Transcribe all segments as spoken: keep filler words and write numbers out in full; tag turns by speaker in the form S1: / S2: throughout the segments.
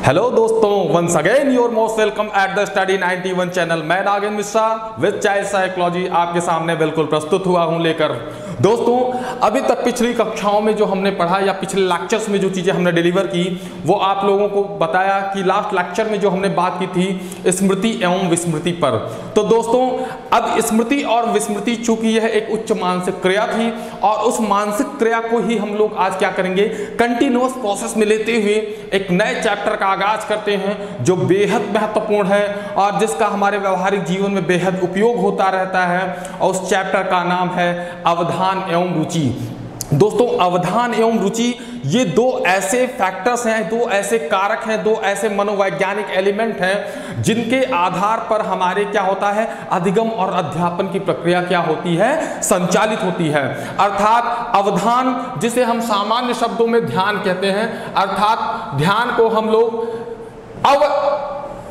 S1: Hello दोस्तों, once again your most welcome at the study ninety one channel. मैं Nagendra Mishra with child psychology आपके सामने बिल्कुल प्रस्तुत हुआ हूं लेकर। दोस्तों, अभी तक पिछली कक्षाओं में जो हमने पढ़ा या पिछले लेक्चर्स में जो चीज़ें हमने डिलीवर की वो आप लोगों को बताया कि लास्ट लेक्चर में जो हमने बात की थी स्मृति एवं विस्मृति पर। तो दोस्तों, अब स्मृति और विस्मृति चूंकि यह एक उच्च मानसिक क्रिया थी और उस मानसिक क्रिया को ही हम लोग आज क्या करेंगे, कंटिन्यूअस प्रोसेस में लेते हुए एक नए चैप्टर का आगाज करते हैं जो बेहद महत्वपूर्ण है और जिसका हमारे व्यवहारिक जीवन में बेहद उपयोग होता रहता है। और उस चैप्टर का नाम है अवधान एवं रुचि। दोस्तों, अवधान एवं रुचि ये दो ऐसे फैक्टर्स हैं, दो ऐसे कारक हैं, दो ऐसे मनोवैज्ञानिक एलिमेंट हैं जिनके आधार पर हमारे क्या होता है, अधिगम और अध्यापन की प्रक्रिया क्या होती है, संचालित होती है। अर्थात अवधान, जिसे हम सामान्य शब्दों में ध्यान कहते हैं, अर्थात ध्यान को हम लोग अव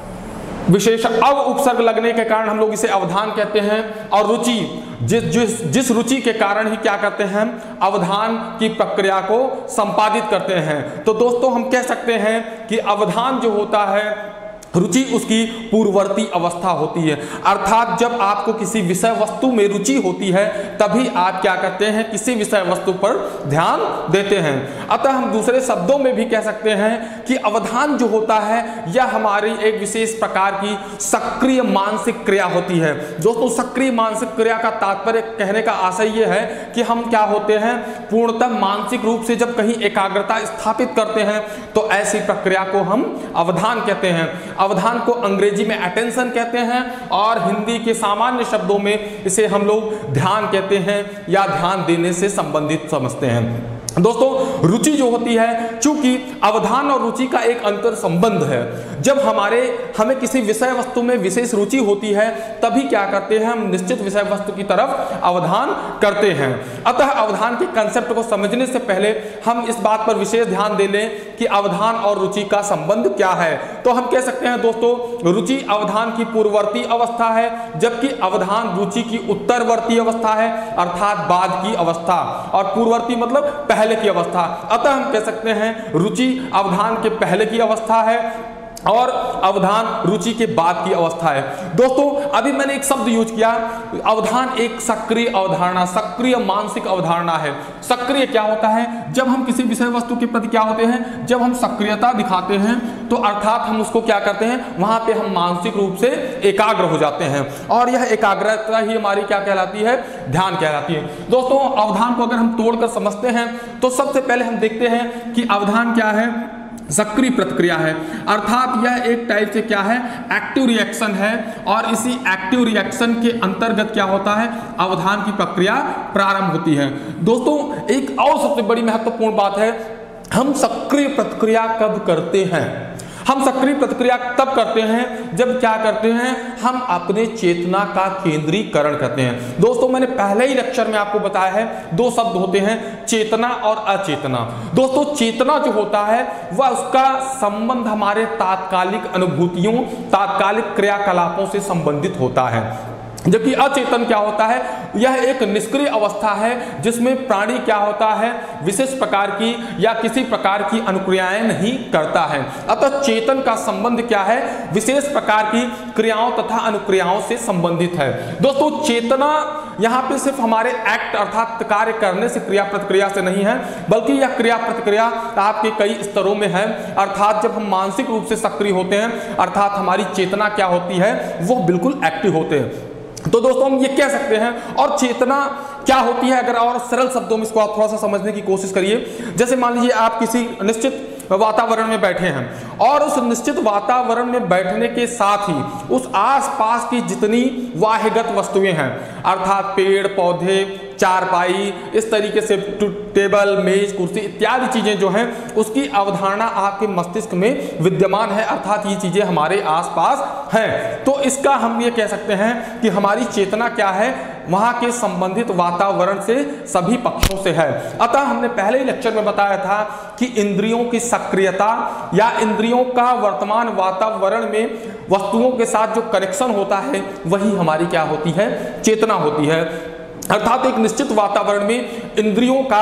S1: विशेष अव उपसर्ग लगने के कारण हम लोग इसे अवधान कहते हैं। और रुचि, जिस जिस जिस रुचि के कारण ही क्या करते हैं, अवधान की प्रक्रिया को संपादित करते हैं। तो दोस्तों, हम कह सकते हैं कि अवधान जो होता है, रुचि उसकी पूर्ववर्ती अवस्था होती है। अर्थात जब आपको किसी विषय वस्तु में रुचि होती है तभी आप क्या करते हैं, किसी विषय वस्तु पर ध्यान देते हैं। अतः हम दूसरे शब्दों में भी कह सकते हैं कि अवधान जो होता है यह हमारी एक विशेष प्रकार की सक्रिय मानसिक क्रिया होती है। दोस्तों, सक्रिय मानसिक क्रिया का तात्पर्य कहने का आशय यह है कि हम क्या होते हैं, पूर्णतः मानसिक रूप से जब कहीं एकाग्रता स्थापित करते हैं तो ऐसी प्रक्रिया को हम अवधान कहते हैं। अवधान को अंग्रेजी में अटेंशन कहते हैं और हिंदी के सामान्य शब्दों में इसे हम लोग ध्यान कहते हैं या ध्यान देने से संबंधित समझते हैं। दोस्तों, रुचि जो होती है, चूंकि अवधान और रुचि का एक अंतर संबंध है। जब हमारे हमें किसी विषय वस्तु में विशेष रुचि होती है तभी क्या करते हैं, हम निश्चित विषय वस्तु की तरफ अवधान करते हैं। अतः अवधान के कंसेप्ट को समझने से पहले हम इस बात पर विशेष ध्यान दे लें कि अवधान और रुचि का संबंध क्या है। तो हम कह सकते हैं दोस्तों, रुचि अवधान की पूर्ववर्ती अवस्था है जबकि अवधान रुचि की उत्तरवर्ती अवस्था है, अर्थात बाद की अवस्था। और पूर्ववर्ती मतलब पहले की अवस्था। अतः हम कह सकते हैं रुचि अवधान के पहले की अवस्था है और अवधान रुचि के बाद की अवस्था है। दोस्तों, अभी मैंने एक शब्द यूज किया, अवधान एक सक्रिय अवधारणा, सक्रिय मानसिक अवधारणा है। सक्रिय क्या होता है, जब हम किसी विषय वस्तु के प्रति क्या होते हैं, जब हम सक्रियता दिखाते हैं तो अर्थात हम उसको क्या करते हैं, वहां पे हम मानसिक रूप से एकाग्र हो जाते हैं और यह एकाग्रता ही हमारी क्या कहलाती है, ध्यान कहलाती है। दोस्तों, अवधान को अगर हम तोड़कर समझते हैं तो सबसे पहले हम देखते हैं कि अवधान क्या है, सक्रिय प्रतिक्रिया है। अर्थात यह एक टाइप से क्या है, एक्टिव रिएक्शन है और इसी एक्टिव रिएक्शन के अंतर्गत क्या होता है, अवधान की प्रक्रिया प्रारंभ होती है। दोस्तों, एक और सबसे बड़ी महत्वपूर्ण बात है, हम सक्रिय प्रतिक्रिया कब करते हैं। हम सक्रिय प्रतिक्रिया तब करते हैं जब क्या करते हैं, हम अपने चेतना का केंद्रीकरण करते हैं। दोस्तों, मैंने पहले ही लेक्चर में आपको बताया है, दो शब्द होते हैं, चेतना और अचेतना। दोस्तों, चेतना जो होता है वह उसका संबंध हमारे तात्कालिक अनुभूतियों, तात्कालिक क्रियाकलापों से संबंधित होता है, जबकि अचेतन क्या होता है, यह एक निष्क्रिय अवस्था है जिसमें प्राणी क्या होता है, विशेष प्रकार की या किसी प्रकार की अनुक्रियाएं नहीं करता है। अतः चेतन का संबंध क्या है, विशेष प्रकार की क्रियाओं तथा अनुक्रियाओं से संबंधित है। दोस्तों, चेतना यहाँ पे सिर्फ हमारे एक्ट अर्थात कार्य करने से, क्रिया प्रतिक्रिया से नहीं है, बल्कि यह क्रिया प्रतिक्रिया आपके कई स्तरों में है। अर्थात जब हम मानसिक रूप से सक्रिय होते हैं अर्थात हमारी चेतना क्या होती है, वो बिल्कुल एक्टिव होते हैं। तो दोस्तों, हम ये कह सकते हैं। और चेतना क्या होती है, अगर और सरल शब्दों में इसको आप थोड़ा सा समझने की कोशिश करिए। जैसे मान लीजिए आप किसी निश्चित वातावरण में बैठे हैं और उस निश्चित वातावरण में बैठने के साथ ही उस आसपास की जितनी वाह्यगत वस्तुएं हैं, अर्थात पेड़ पौधे, चारपाई, इस तरीके से टेबल, मेज, कुर्सी इत्यादि चीजें जो हैं, उसकी अवधारणा आपके मस्तिष्क में विद्यमान है, अर्थात ये चीजें हमारे आसपास हैं। तो इसका हम ये कह सकते हैं कि हमारी चेतना क्या है, वहां के संबंधित वातावरण से सभी पक्षों से है। अतः हमने पहले ही लेक्चर में बताया था कि इंद्रियों की सक्रियता या इंद्रियों का वर्तमान वातावरण में वस्तुओं के साथ जो कनेक्शन होता है वही हमारी क्या होती है, चेतना होती है। अर्थात एक निश्चित वातावरण में इंद्रियों का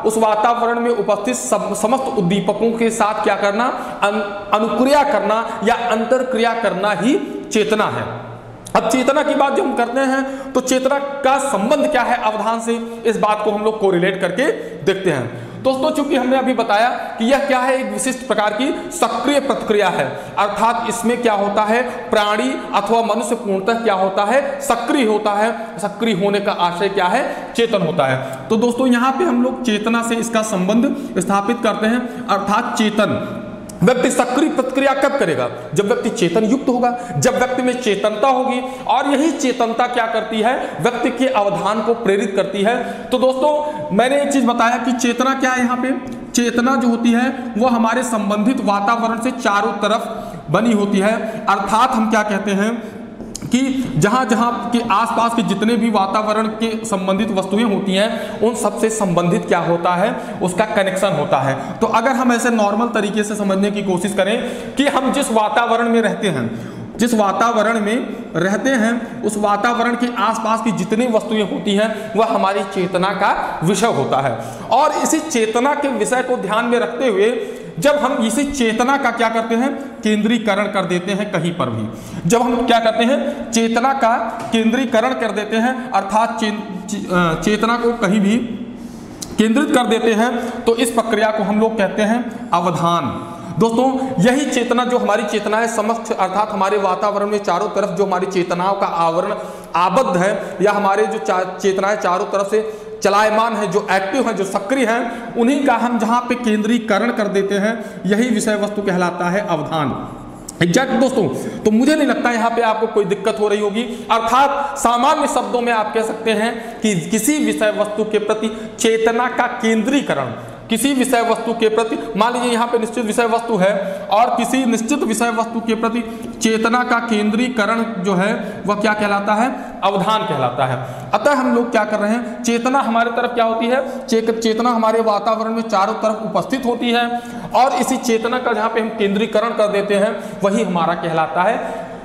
S1: उस वातावरण में उपस्थित समस्त उद्दीपकों के साथ क्या करना, अनुक्रिया करना या अंतरक्रिया करना ही चेतना है। अब चेतना की बात जब हम करते हैं तो चेतना का संबंध क्या है अवधान से, इस बात को हम लोग कोरिलेट करके देखते हैं। दोस्तों चूंकि हमने अभी बताया कि यह क्या है, एक विशिष्ट प्रकार की सक्रिय प्रतिक्रिया है, अर्थात इसमें क्या होता है, प्राणी अथवा मनुष्य पूर्णतः क्या होता है, सक्रिय होता है। सक्रिय होने का आशय क्या है, चेतन होता है। तो दोस्तों यहाँ पे हम लोग चेतना से इसका संबंध स्थापित करते हैं, अर्थात चेतन व्यक्ति सक्रिय प्रतिक्रिया कब करेगा, जब व्यक्ति चेतन युक्त होगा, जब व्यक्ति में चेतनता होगी, और यही चेतनता क्या करती है, व्यक्ति के अवधान को प्रेरित करती है। तो दोस्तों मैंने एक चीज बताया कि चेतना क्या है, यहाँ पे चेतना जो होती है वो हमारे संबंधित वातावरण से चारों तरफ बनी होती है, अर्थात हम क्या कहते हैं कि जहां जहां के आसपास के जितने भी वातावरण के संबंधित वस्तुएं होती हैं उन सबसे संबंधित क्या होता है, उसका कनेक्शन होता है। तो अगर हम ऐसे नॉर्मल तरीके से समझने की कोशिश करें कि हम जिस वातावरण में रहते हैं, जिस वातावरण में रहते हैं उस वातावरण के आसपास की जितनी वस्तुएं होती हैं वह हमारी चेतना का विषय होता है। और इसी चेतना के विषय को ध्यान में रखते हुए जब हम इसी चेतना का क्या करते हैं, केंद्रीकरण कर देते हैं कहीं पर भी, जब हम क्या करते हैं, चेतना का केंद्रीकरण कर देते हैं, अर्थात चे, चे, चेतना को कहीं भी केंद्रित कर देते हैं, तो इस प्रक्रिया को हम लोग कहते हैं अवधान। दोस्तों यही चेतना जो हमारी चेतना है समस्त, अर्थात हमारे वातावरण में चारों तरफ जो हमारी चेतनाओं का आवरण आबद्ध है, या हमारे जो चेतनाएं चारों तरफ से चलायमान है, जो एक्टिव है, जो सक्रिय है, उन्हीं का हम जहां पे केंद्रीकरण कर देते हैं यही विषय वस्तु कहलाता है अवधान। एग्जैक्ट दोस्तों, तो मुझे नहीं लगता यहाँ पे आपको कोई दिक्कत हो रही होगी। अर्थात सामान्य शब्दों में आप कह सकते हैं कि किसी विषय वस्तु के प्रति चेतना का केंद्रीकरण, किसी विषय वस्तु के प्रति, मान लीजिए यहाँ पे निश्चित विषय वस्तु है और किसी निश्चित विषय वस्तु के प्रति चेतना का केंद्रीकरण जो है वह क्या कहलाता है, अवधान कहलाता है। अतः हम लोग क्या कर रहे हैं, चेतना हमारे तरफ क्या होती है, चेतना हमारे वातावरण में चारों तरफ उपस्थित होती है, और इसी चेतना का जहाँ पे हम केंद्रीकरण कर देते हैं वही हमारा कहलाता है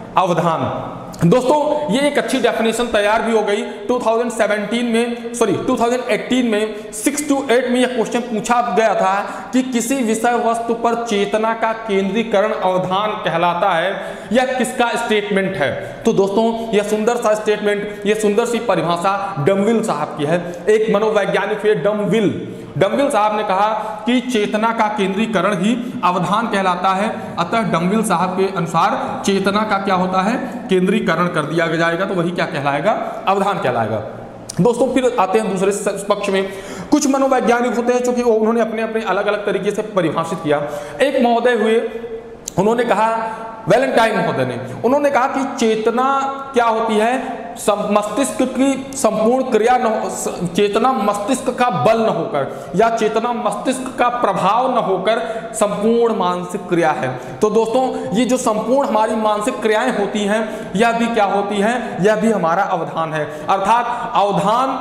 S1: अवधान। दोस्तों ये एक अच्छी डेफिनेशन तैयार भी हो गई। दो हज़ार सत्रह में सॉरी दो हज़ार अठारह में सिक्स टू एट में यह क्वेश्चन पूछा गया था कि किसी विषय वस्तु पर चेतना का केंद्रीकरण अवधान कहलाता है, यह किसका स्टेटमेंट है। तो दोस्तों यह सुंदर सा स्टेटमेंट, यह सुंदर सी परिभाषा डमविल साहब की है। एक मनोवैज्ञानिक हुए डमविल डमविल साहब ने कहा कि चेतना का केंद्रीकरण ही अवधान कहलाता है। अतः डमविल साहब के अनुसार चेतना का क्या होता है, केंद्रीकरण कर दिया जाएगा, तो वही क्या कहलाएगा, अवधान कहलाएगा। दोस्तों फिर आते हैं दूसरे पक्ष में। कुछ मनोवैज्ञानिक होते हैं क्योंकि उन्होंने अपने अपने अलग अलग तरीके से परिभाषित किया। एक महोदय हुए, उन्होंने कहा, वैलेंटाइन महोदय ने, उन्होंने कहा कि चेतना क्या होती है, मस्तिष्क की संपूर्ण क्रिया न हो, चेतना मस्तिष्क का बल न होकर या चेतना मस्तिष्क का प्रभाव न होकर संपूर्ण मानसिक क्रिया है। तो दोस्तों ये जो संपूर्ण हमारी मानसिक क्रियाएं होती हैं यह भी क्या होती हैं, यह भी हमारा अवधान है। अर्थात अवधान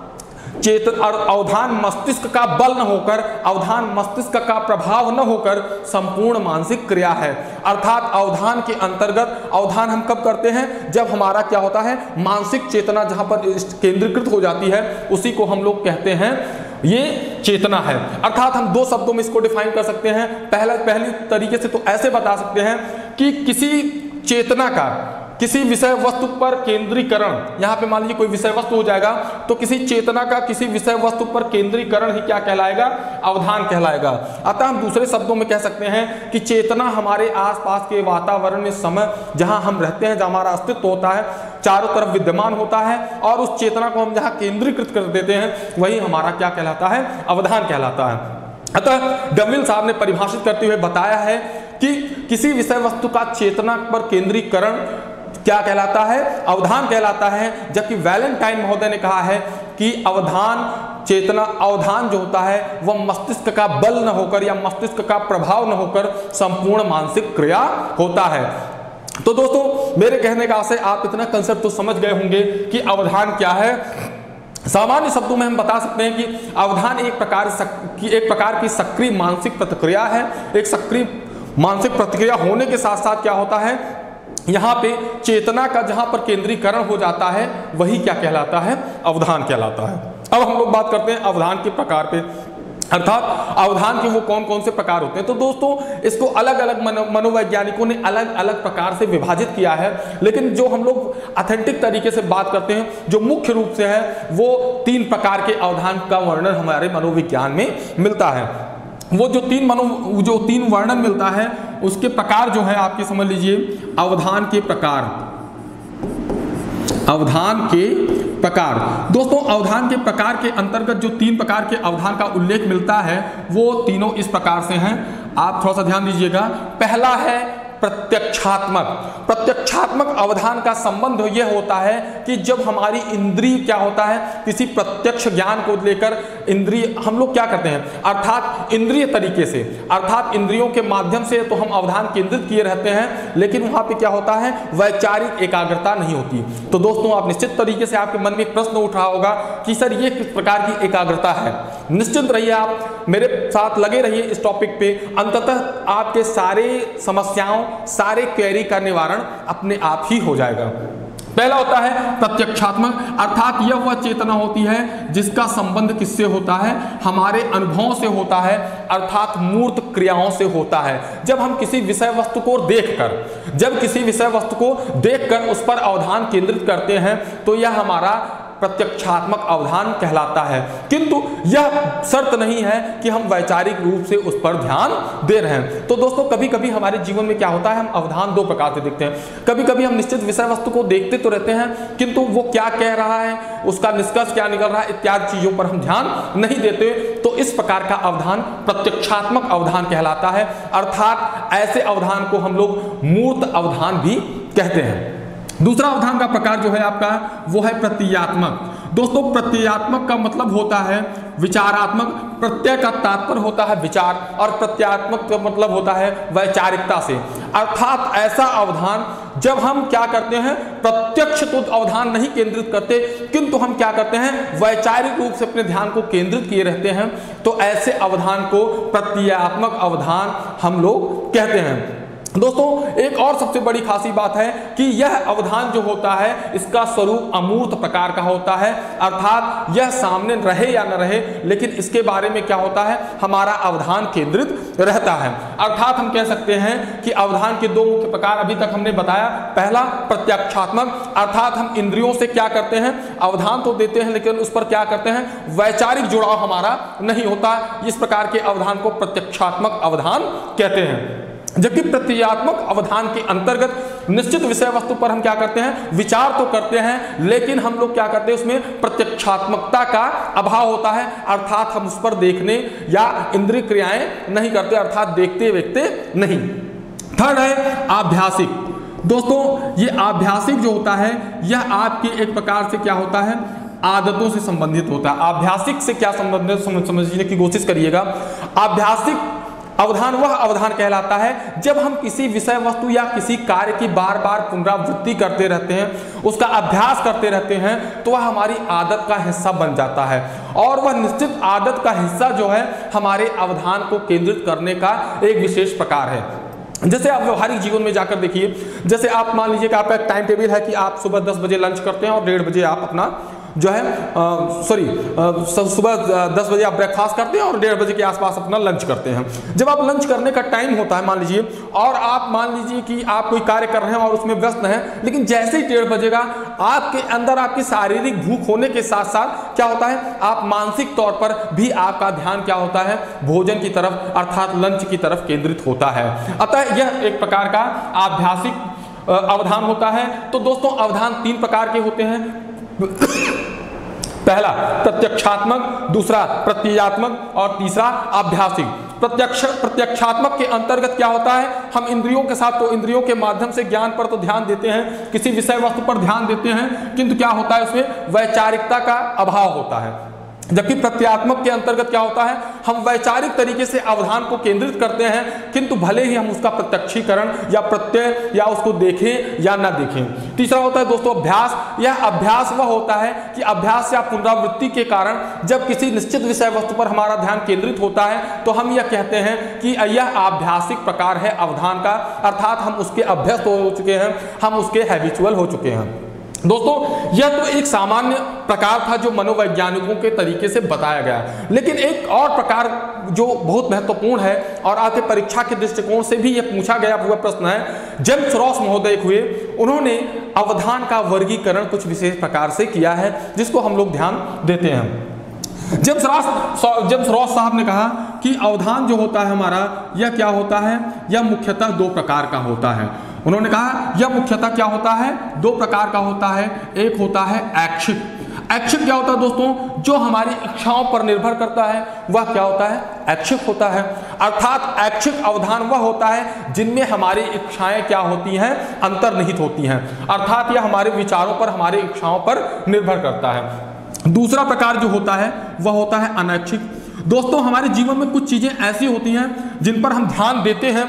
S1: चेतन और अवधान मस्तिष्क का बल न होकर, अवधान मस्तिष्क का प्रभाव न होकर संपूर्ण मानसिक क्रिया है। अर्थात अवधान के अंतर्गत, अवधान हम कब करते हैं, जब हमारा क्या होता है, मानसिक चेतना जहां पर केंद्रीकृत हो जाती है उसी को हम लोग कहते हैं ये चेतना है। अर्थात हम दो शब्दों में इसको डिफाइन कर सकते हैं। पहला पहली तरीके से तो ऐसे बता सकते हैं कि किसी चेतना का किसी विषय वस्तु पर केंद्रीकरण, यहाँ पे मान लीजिए कोई विषय वस्तु हो जाएगा तो किसी चेतना का किसी विषय वस्तु पर केंद्रीकरण ही क्या कहलाएगा, अवधान कहलाएगा। अतः हम दूसरे शब्दों में कह सकते हैं कि चेतना हमारे आसपास के वातावरण में, समय जहाँ हम रहते हैं, जहाँ हमारा अस्तित्व होता है, चारों तरफ विद्यमान होता है, और उस चेतना को हम जहाँ केंद्रीकृत कर देते हैं वही हमारा क्या कहलाता है, अवधान कहलाता है। अतः डमविल साहब ने परिभाषित करते हुए बताया है कि किसी विषय वस्तु का चेतना पर केंद्रीकरण क्या कहलाता है, अवधान कहलाता है। जबकि वैलेंटाइन महोदय ने कहा है कि अवधान चेतना, अवधान जो होता है वह मस्तिष्क का बल न होकर या मस्तिष्क का प्रभाव न होकर संपूर्ण मानसिक क्रिया होता है। तो दोस्तों मेरे कहने का आशय, आप इतना कंसेप्ट तो समझ गए होंगे कि अवधान क्या है। सामान्य शब्दों में हम बता सकते हैं कि अवधान एक प्रकार की एक प्रकार की सक्रिय मानसिक प्रतिक्रिया है। एक सक्रिय मानसिक प्रतिक्रिया होने के साथ साथ क्या होता है, यहाँ पे चेतना का जहाँ पर केंद्रीकरण हो जाता है वही क्या कहलाता है, अवधान कहलाता है। अब हम लोग बात करते हैं अवधान के प्रकार पे। अर्थात अवधान के वो कौन कौन से प्रकार होते हैं। तो दोस्तों इसको अलग अलग मनो मनोवैज्ञानिकों ने अलग अलग प्रकार से विभाजित किया है, लेकिन जो हम लोग ऑथेंटिक तरीके से बात करते हैं, जो मुख्य रूप से है, वो तीन प्रकार के अवधान का वर्णन हमारे मनोविज्ञान में मिलता है। वो जो तीन मनो जो तीन वर्णन मिलता है उसके प्रकार जो है आपके समझ लीजिए अवधान के प्रकार, अवधान के प्रकार। दोस्तों अवधान के प्रकार के अंतर्गत जो तीन प्रकार के अवधान का उल्लेख मिलता है वो तीनों इस प्रकार से हैं, आप थोड़ा सा ध्यान दीजिएगा। पहला है प्रत्यक्षात्मक। प्रत्यक्षात्मक अवधान का संबंध यह होता है कि जब हमारी इंद्रिय क्या होता है, किसी प्रत्यक्ष ज्ञान को लेकर इंद्रिय हम लोग क्या करते हैं, अर्थात इंद्रिय तरीके से, अर्थात इंद्रियों के माध्यम से तो हम अवधान केंद्रित किए रहते हैं, लेकिन वहां पे क्या होता है, वैचारिक एकाग्रता नहीं होती। तो दोस्तों आप निश्चित तरीके से आपके मन में एक प्रश्न उठ रहा होगा कि सर ये किस प्रकार की एकाग्रता है। निश्चित रहिए, आप मेरे साथ लगे रहिए इस टॉपिक पे, अंततः आपके सारे समस्याओं, सारे क्वेरी का निवारण अपने आप ही हो जाएगा। पहला होता है प्रत्यक्षात्मक, अर्थात यह वह चेतना होती है जिसका संबंध किससे होता है, हमारे अनुभवों से होता है, अर्थात मूर्त क्रियाओं से होता है। जब हम किसी विषय वस्तु को देखकर जब किसी विषय वस्तु को देखकर उस पर अवधान केंद्रित करते हैं तो यह हमारा प्रत्यक्षात्मक अवधान कहलाता है। किंतु यह शर्त नहीं है कि हम वैचारिक रूप से उस पर ध्यान दे रहे हैं। तो दोस्तों कभी कभी हमारे जीवन में क्या होता है, हम अवधान दो प्रकार से देखते हैं। कभी कभी हम निश्चित विषय वस्तु को देखते तो रहते हैं, किंतु वो क्या कह रहा है, उसका निष्कर्ष क्या निकल रहा है, इत्यादि चीजों पर हम ध्यान नहीं देते। तो इस प्रकार का अवधान प्रत्यक्षात्मक अवधान कहलाता है, अर्थात ऐसे अवधान को हम लोग मूर्त अवधान भी कहते हैं। दूसरा अवधान का प्रकार जो है आपका वो है प्रत्ययात्मक। दोस्तों प्रत्ययात्मक का मतलब होता है विचारात्मक। प्रत्यय का तात्पर्य होता है विचार और प्रत्ययात्मक का मतलब होता है वैचारिकता से, अर्थात ऐसा अवधान जब हम क्या करते हैं, प्रत्यक्ष तो अवधान नहीं केंद्रित करते, किंतु हम क्या करते हैं, वैचारिक रूप से अपने ध्यान को केंद्रित किए रहते हैं, तो ऐसे अवधान को प्रत्ययात्मक अवधान हम लोग कहते हैं। दोस्तों एक और सबसे बड़ी खासी बात है कि यह अवधान जो होता है इसका स्वरूप अमूर्त प्रकार का होता है, अर्थात यह सामने रहे या न रहे, लेकिन इसके बारे में क्या होता है, हमारा अवधान केंद्रित रहता है। अर्थात हम कह सकते हैं कि अवधान के दो मुख्य प्रकार अभी तक हमने बताया। पहला प्रत्यक्षात्मक, अर्थात हम इंद्रियों से क्या करते हैं, अवधान तो देते हैं लेकिन उस पर क्या करते हैं, वैचारिक जुड़ाव हमारा नहीं होता। इस प्रकार के अवधान को प्रत्यक्षात्मक अवधान कहते हैं। जबकि प्रत्ययात्मक अवधान के अंतर्गत निश्चित विषय वस्तु पर हम क्या करते हैं, विचार तो करते हैं, लेकिन हम लोग क्या करते हैं, उसमें प्रत्यक्षात्मकता का अभाव होता है, अर्थात हम उस पर देखने या इंद्रिय क्रियाएं नहीं करते, अर्थात देखते देखते नहीं। थर्ड है आभ्यासिक। दोस्तों ये आभ्यासिक जो होता है यह आपके एक प्रकार से क्या होता है, आदतों से संबंधित होता है। आभ्यासिक से क्या संबंधित समझने की कोशिश करिएगा। आभ्यासिक अवधान वह अवधान कहलाता है जब हम किसी विषय वस्तु या किसी कार्य की बार बार पुनरावृत्ति करते रहते हैं, उसका अभ्यास करते रहते हैं, तो वह हमारी आदत का हिस्सा बन जाता है, और वह निश्चित आदत का हिस्सा जो है हमारे अवधान को केंद्रित करने का एक विशेष प्रकार है। जैसे आप व्यवहारिक जीवन में जाकर देखिए, जैसे आप मान लीजिए कि आपका एक टाइम टेबल है कि आप सुबह दस बजे लंच करते हैं और डेढ़ बजे आप अपना जो है सॉरी सुबह दस बजे आप ब्रेकफास्ट करते हैं और डेढ़ बजे के आसपास अपना लंच करते हैं। जब आप लंच करने का टाइम होता है मान लीजिए, और आप मान लीजिए कि आप कोई कार्य कर रहे हैं और उसमें व्यस्त हैं, लेकिन जैसे ही डेढ़ बजेगा आपके अंदर आपकी शारीरिक भूख होने के साथ साथ क्या होता है, आप मानसिक तौर पर भी आपका ध्यान क्या होता है, भोजन की तरफ अर्थात लंच की तरफ केंद्रित होता है। अतः यह एक प्रकार का आभ्यासिक अवधान होता है। तो दोस्तों अवधान तीन प्रकार के होते हैं। पहला प्रत्यक्षात्मक, दूसरा प्रत्ययात्मक और तीसरा आभ्यासिक। प्रत्यक्ष प्रत्यक्षात्मक के अंतर्गत क्या होता है, हम इंद्रियों के साथ तो इंद्रियों के माध्यम से ज्ञान पर तो ध्यान देते हैं, किसी विषय वस्तु पर ध्यान देते हैं, किंतु क्या होता है उसमें वैचारिकता का अभाव होता है। जबकि प्रत्ययात्मक के अंतर्गत क्या होता है, हम वैचारिक तरीके से अवधान को केंद्रित करते हैं, किंतु भले ही हम उसका प्रत्यक्षीकरण या प्रत्यय या उसको देखें या ना देखें। तीसरा होता है दोस्तों अभ्यास। यह अभ्यास वह होता है कि अभ्यास या पुनरावृत्ति के कारण जब किसी निश्चित विषय वस्तु पर हमारा ध्यान केंद्रित होता है तो हम यह कहते हैं कि यह आभ्यासिक प्रकार है अवधान का, अर्थात हम उसके अभ्यस्त हो चुके हैं, हम उसके हैबिचुअल हो चुके हैं। दोस्तों यह तो एक सामान्य प्रकार था जो मनोवैज्ञानिकों के तरीके से बताया गया, लेकिन एक और प्रकार जो बहुत महत्वपूर्ण है और आपके परीक्षा के दृष्टिकोण से भी यह पूछा गया हुआ प्रश्न है, जेम्स रॉस महोदय हुए, उन्होंने अवधान का वर्गीकरण कुछ विशेष प्रकार से किया है जिसको हम लोग ध्यान देते हैं। जेम्स रॉस जेम्स रॉस साहब ने कहा कि अवधान जो होता है हमारा, यह क्या होता है, यह मुख्यतः दो प्रकार का होता है। उन्होंने कहा यह मुख्यतः क्या होता है, दो प्रकार का होता है। एक होता है ऐच्छिक। ऐच्छिक क्या होता है दोस्तों, जो हमारी इच्छाओं पर निर्भर करता है वह क्या होता है, ऐच्छिक होता है। अर्थात ऐच्छिक अवधान वह होता है जिनमें हमारी इच्छाएं क्या होती हैं, अंतर्निहित होती हैं, अर्थात यह हमारे विचारों पर, हमारी इच्छाओं पर निर्भर करता है। दूसरा प्रकार जो होता है वह होता है अनैच्छिक। दोस्तों हमारे जीवन में कुछ चीजें ऐसी होती हैं जिन पर हम ध्यान देते हैं,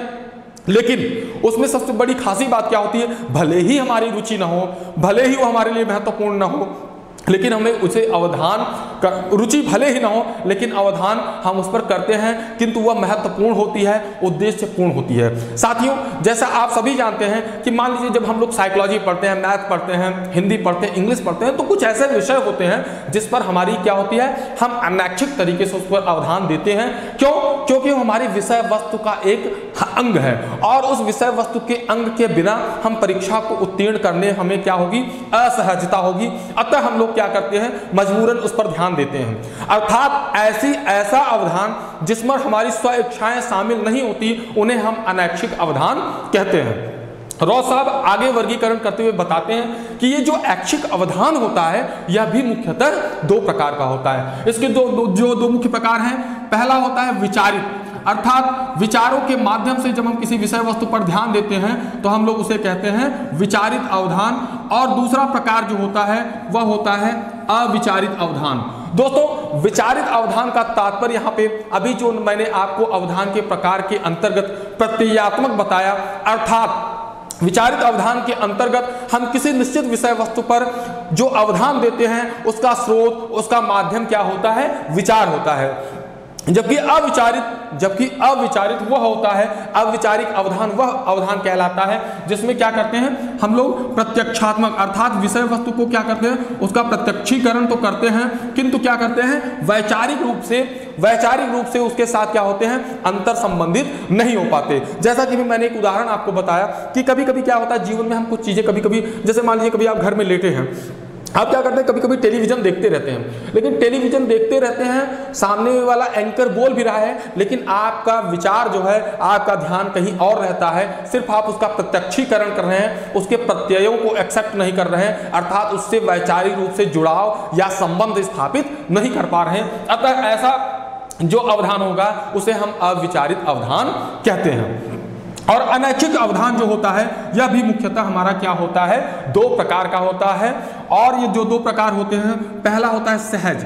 S1: लेकिन उसमें सबसे बड़ी खासी बात क्या होती है, भले ही हमारी रुचि ना हो, भले ही वो हमारे लिए महत्वपूर्ण ना हो, लेकिन हमें उसे अवधान कर, रुचि भले ही ना हो लेकिन अवधान हम उस पर करते हैं, किंतु वह महत्वपूर्ण होती है, उद्देश्यपूर्ण होती है। साथियों जैसा आप सभी जानते हैं कि मान लीजिए जब हम लोग साइकोलॉजी पढ़ते हैं, मैथ पढ़ते हैं, हिंदी पढ़ते हैं, इंग्लिश पढ़ते हैं, तो कुछ ऐसे विषय होते हैं जिस पर हमारी क्या होती है, हम अनैच्छिक तरीके से उस पर अवधान देते हैं। क्यों? क्योंकि वो हमारी विषय वस्तु का एक अंग है और उस विषय वस्तु के अंग के बिना हम परीक्षा को उत्तीर्ण करने हमें क्या होगी, असहजता होगी। अतः हम लोग क्या करते हैं, मजबूरन उस पर ध्यान देते हैं। अर्थात ऐसी ऐसा अवधान जिसमें हमारी स्व इच्छाएं शामिल नहीं होती उन्हें हम अनैच्छिक अवधान कहते हैं। रॉस साहब आगे वर्गीकरण करते हुए बताते हैं कि ये जो ऐच्छिक अवधान होता है यह भी मुख्यतः दो प्रकार का होता है। इसके दो, दो जो दो मुख्य प्रकार हैं, पहला होता है विचारित, अर्थात विचारों के माध्यम से जब हम किसी विषय वस्तु पर ध्यान देते हैं तो हम लोग उसे कहते हैं विचारित अवधान। और दूसरा प्रकार जो होता है वह होता है अविचारित अवधान। दोस्तों विचारित अवधान का तात्पर्य यहाँ पे अभी जो मैंने आपको अवधान के प्रकार के अंतर्गत प्रत्ययात्मक बताया, अर्थात विचारित अवधान के अंतर्गत हम किसी निश्चित विषय वस्तु पर जो अवधान देते हैं उसका स्रोत, उसका माध्यम क्या होता है, विचार होता है। जबकि अविचारित जबकि अविचारित वह होता है, अविचारिक अवधान वह अवधान कहलाता है जिसमें क्या करते हैं हम लोग प्रत्यक्षात्मक, अर्थात विषय वस्तु को क्या करते हैं, उसका प्रत्यक्षीकरण तो करते हैं किंतु क्या करते हैं, वैचारिक रूप से वैचारिक रूप से उसके साथ क्या होते हैं, अंतर संबंधित नहीं हो पाते। जैसा कि भी मैंने एक उदाहरण आपको बताया कि कभी कभी क्या होता है जीवन में हम कुछ चीजें कभी कभी, जैसे मान लीजिए कभी आप घर में लेटे हैं, आप क्या करते हैं, कभी कभी टेलीविजन देखते रहते हैं, लेकिन टेलीविजन देखते रहते हैं, सामने वाला एंकर बोल भी रहा है लेकिन आपका विचार जो है, आपका ध्यान कहीं और रहता है, सिर्फ आप उसका प्रत्यक्षीकरण कर रहे हैं, उसके प्रत्ययों को एक्सेप्ट नहीं कर रहे हैं, अर्थात उससे वैचारिक रूप से जुड़ाव या संबंध स्थापित नहीं कर पा रहे हैं। अतः ऐसा जो अवधान होगा उसे हम अविचारित अवधान कहते हैं। और अनैच्छिक अवधान जो होता है यह भी मुख्यतः हमारा क्या होता है, दो प्रकार का होता है। और ये जो दो प्रकार होते हैं, पहला होता है सहज।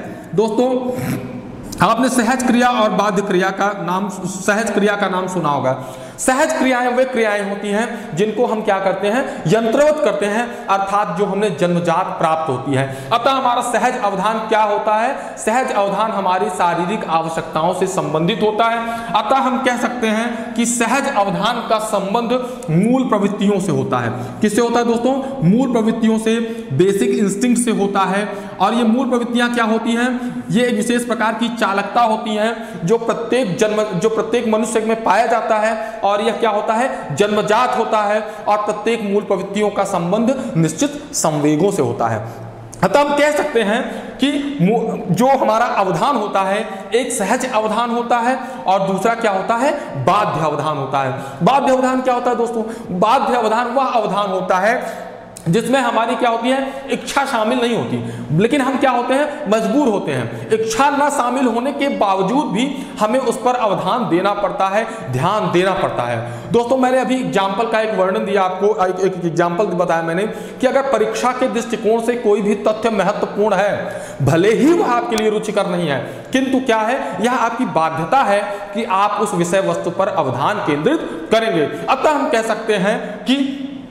S1: दोस्तों आपने सहज क्रिया और बाध्य क्रिया का नाम सहज क्रिया का नाम सुना होगा। सहज क्रियाएं वे क्रियाएं होती हैं जिनको हम क्या करते हैं, यंत्रवत करते हैं, अर्थात जो हमें जन्मजात प्राप्त होती है। अतः हमारा सहज अवधान क्या होता है, सहज अवधान हमारी शारीरिक आवश्यकताओं से संबंधित होता है। अतः हम कह सकते हैं कि सहज अवधान का संबंध मूल प्रवृत्तियों से होता है। किससे होता है दोस्तों, मूल प्रवृत्तियों से, बेसिक इंस्टिंक्ट से होता है। और ये मूल प्रवृत्तियां क्या होती हैं, ये एक विशेष प्रकार की चालकता होती हैं जो प्रत्येक जन्म जो प्रत्येक मनुष्य में पाया जाता है, और यह क्या होता है, जन्मजात होता है। और प्रत्येक मूल प्रवृत्तियों का संबंध निश्चित संवेगों से होता है। अतः हम कह सकते हैं कि जो हमारा अवधान होता है एक सहज अवधान होता है और दूसरा क्या होता है, बाध्य अवधान होता है। बाध्य अवधान क्या होता है दोस्तों, बाध्य अवधान वह अवधान होता है जिसमें हमारी क्या होती है, इच्छा शामिल नहीं होती, लेकिन हम क्या होते हैं, मजबूर होते हैं। इच्छा ना शामिल होने के बावजूद भी हमें उस पर अवधान देना पड़ता है, ध्यान देना पड़ता है। दोस्तों मैंने अभी एग्जाम्पल का एक वर्णन दिया आपको, एक एग्जाम्पल बताया मैंने कि अगर परीक्षा के दृष्टिकोण से कोई भी तथ्य महत्वपूर्ण है, भले ही वह आपके लिए रुचिकर नहीं है, किंतु क्या है, यह आपकी बाध्यता है कि आप उस विषय वस्तु पर अवधान केंद्रित करेंगे। अतः हम कह सकते हैं कि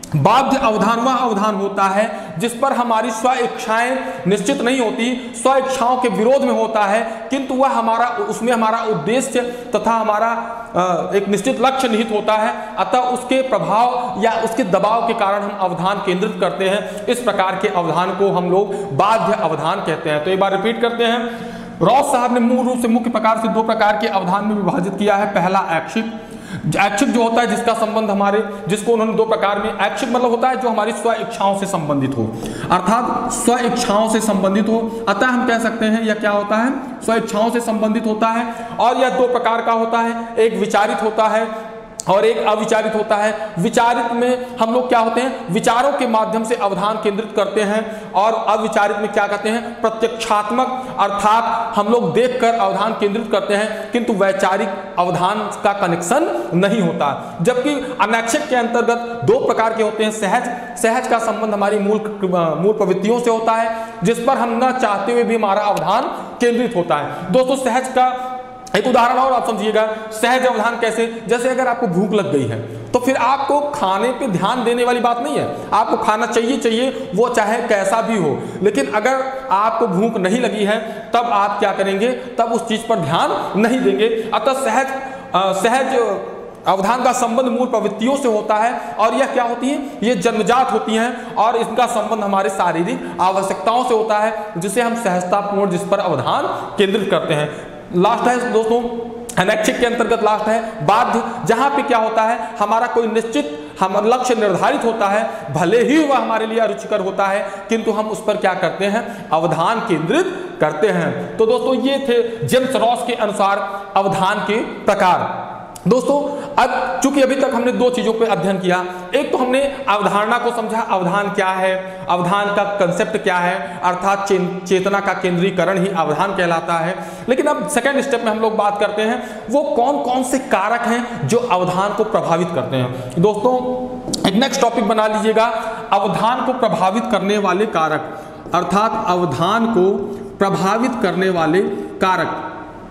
S1: बाध्य अवधान वह अवधान होता है जिस पर हमारी स्व इच्छाएं निश्चित नहीं होती, स्व इच्छाओं के विरोध में होता है, किंतु वह हमारा उसमें हमारा उद्देश्य तथा हमारा एक निश्चित लक्ष्य निहित होता है, अतः उसके प्रभाव या उसके दबाव के कारण हम अवधान केंद्रित करते हैं। इस प्रकार के अवधान को हम लोग बाध्य अवधान कहते हैं। तो एक बार रिपीट करते हैं। रॉस साहब ने मूल रूप से मुख्य प्रकार से दो प्रकार के अवधान में विभाजित किया है। पहला ऐच्छिक, ऐच्छिक जो होता है जिसका संबंध हमारे, जिसको उन्होंने दो प्रकार में, ऐच्छिक मतलब होता है जो हमारी स्व इच्छाओं से संबंधित हो, अर्थात स्व इच्छाओं से संबंधित हो, अतः हम कह सकते हैं यह क्या होता है, स्व इच्छाओं से संबंधित होता है। और यह दो प्रकार का होता है, एक विचारित होता है और एक अविचारित होता है। विचारित में हम लोग क्या होते हैं, विचारों के माध्यम से अवधान केंद्रित करते हैं, और अविचारित में क्या कहते हैं, प्रत्यक्षात्मक, अर्थात हम लोग देखकर अवधान केंद्रित करते हैं, किंतु वैचारिक अवधान का कनेक्शन नहीं होता। जबकि अनैच्छिक के अंतर्गत दो प्रकार के होते हैं। सहज, सहज का संबंध हमारी मूल मूल प्रवृत्तियों से होता है, जिस पर हम न चाहते हुए भी हमारा अवधान केंद्रित होता है। दोस्तों सहज का एक उदाहरण और आप समझिएगा। सहज अवधान कैसे, जैसे अगर आपको भूख लग गई है तो फिर आपको खाने पे ध्यान देने वाली बात नहीं है, आपको खाना चाहिए चाहिए वो चाहे कैसा भी हो, लेकिन अगर आपको भूख नहीं लगी है तब आप क्या करेंगे, तब उस चीज पर ध्यान नहीं देंगे। अतः सहज आ, सहज अवधान का संबंध मूल प्रवृत्तियों से होता है, और यह क्या होती है, ये जन्मजात होती हैं, और इसका संबंध हमारे शारीरिक आवश्यकताओं से होता है, जिसे हम सहजतापूर्ण जिस पर अवधान केंद्रित करते हैं। लास्ट है दोस्तों अनैच्छिक के अंतर्गत लास्ट है बाध्य, जहां पे क्या होता है, हमारा कोई निश्चित हम लक्ष्य निर्धारित होता है, भले ही वह हमारे लिए अरुचिकर होता है, किंतु हम उस पर क्या करते हैं, अवधान केंद्रित करते हैं। तो दोस्तों ये थे जेम्स रॉस के अनुसार अवधान के प्रकार। दोस्तों अब चूंकि अभी तक हमने दो चीजों पे अध्ययन किया, एक तो हमने अवधारणा को समझा, अवधान क्या है, अवधान का कंसेप्ट क्या है, अर्थात चेतना का केंद्रीकरण ही अवधान कहलाता है। लेकिन अब सेकंड स्टेप में हम लोग बात करते हैं वो कौन कौन से कारक हैं जो अवधान को प्रभावित करते हैं। दोस्तों एक नेक्स्ट टॉपिक बना लीजिएगा, अवधान को प्रभावित करने वाले कारक, अर्थात अवधान को प्रभावित करने वाले कारक,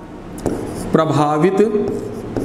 S1: प्रभावित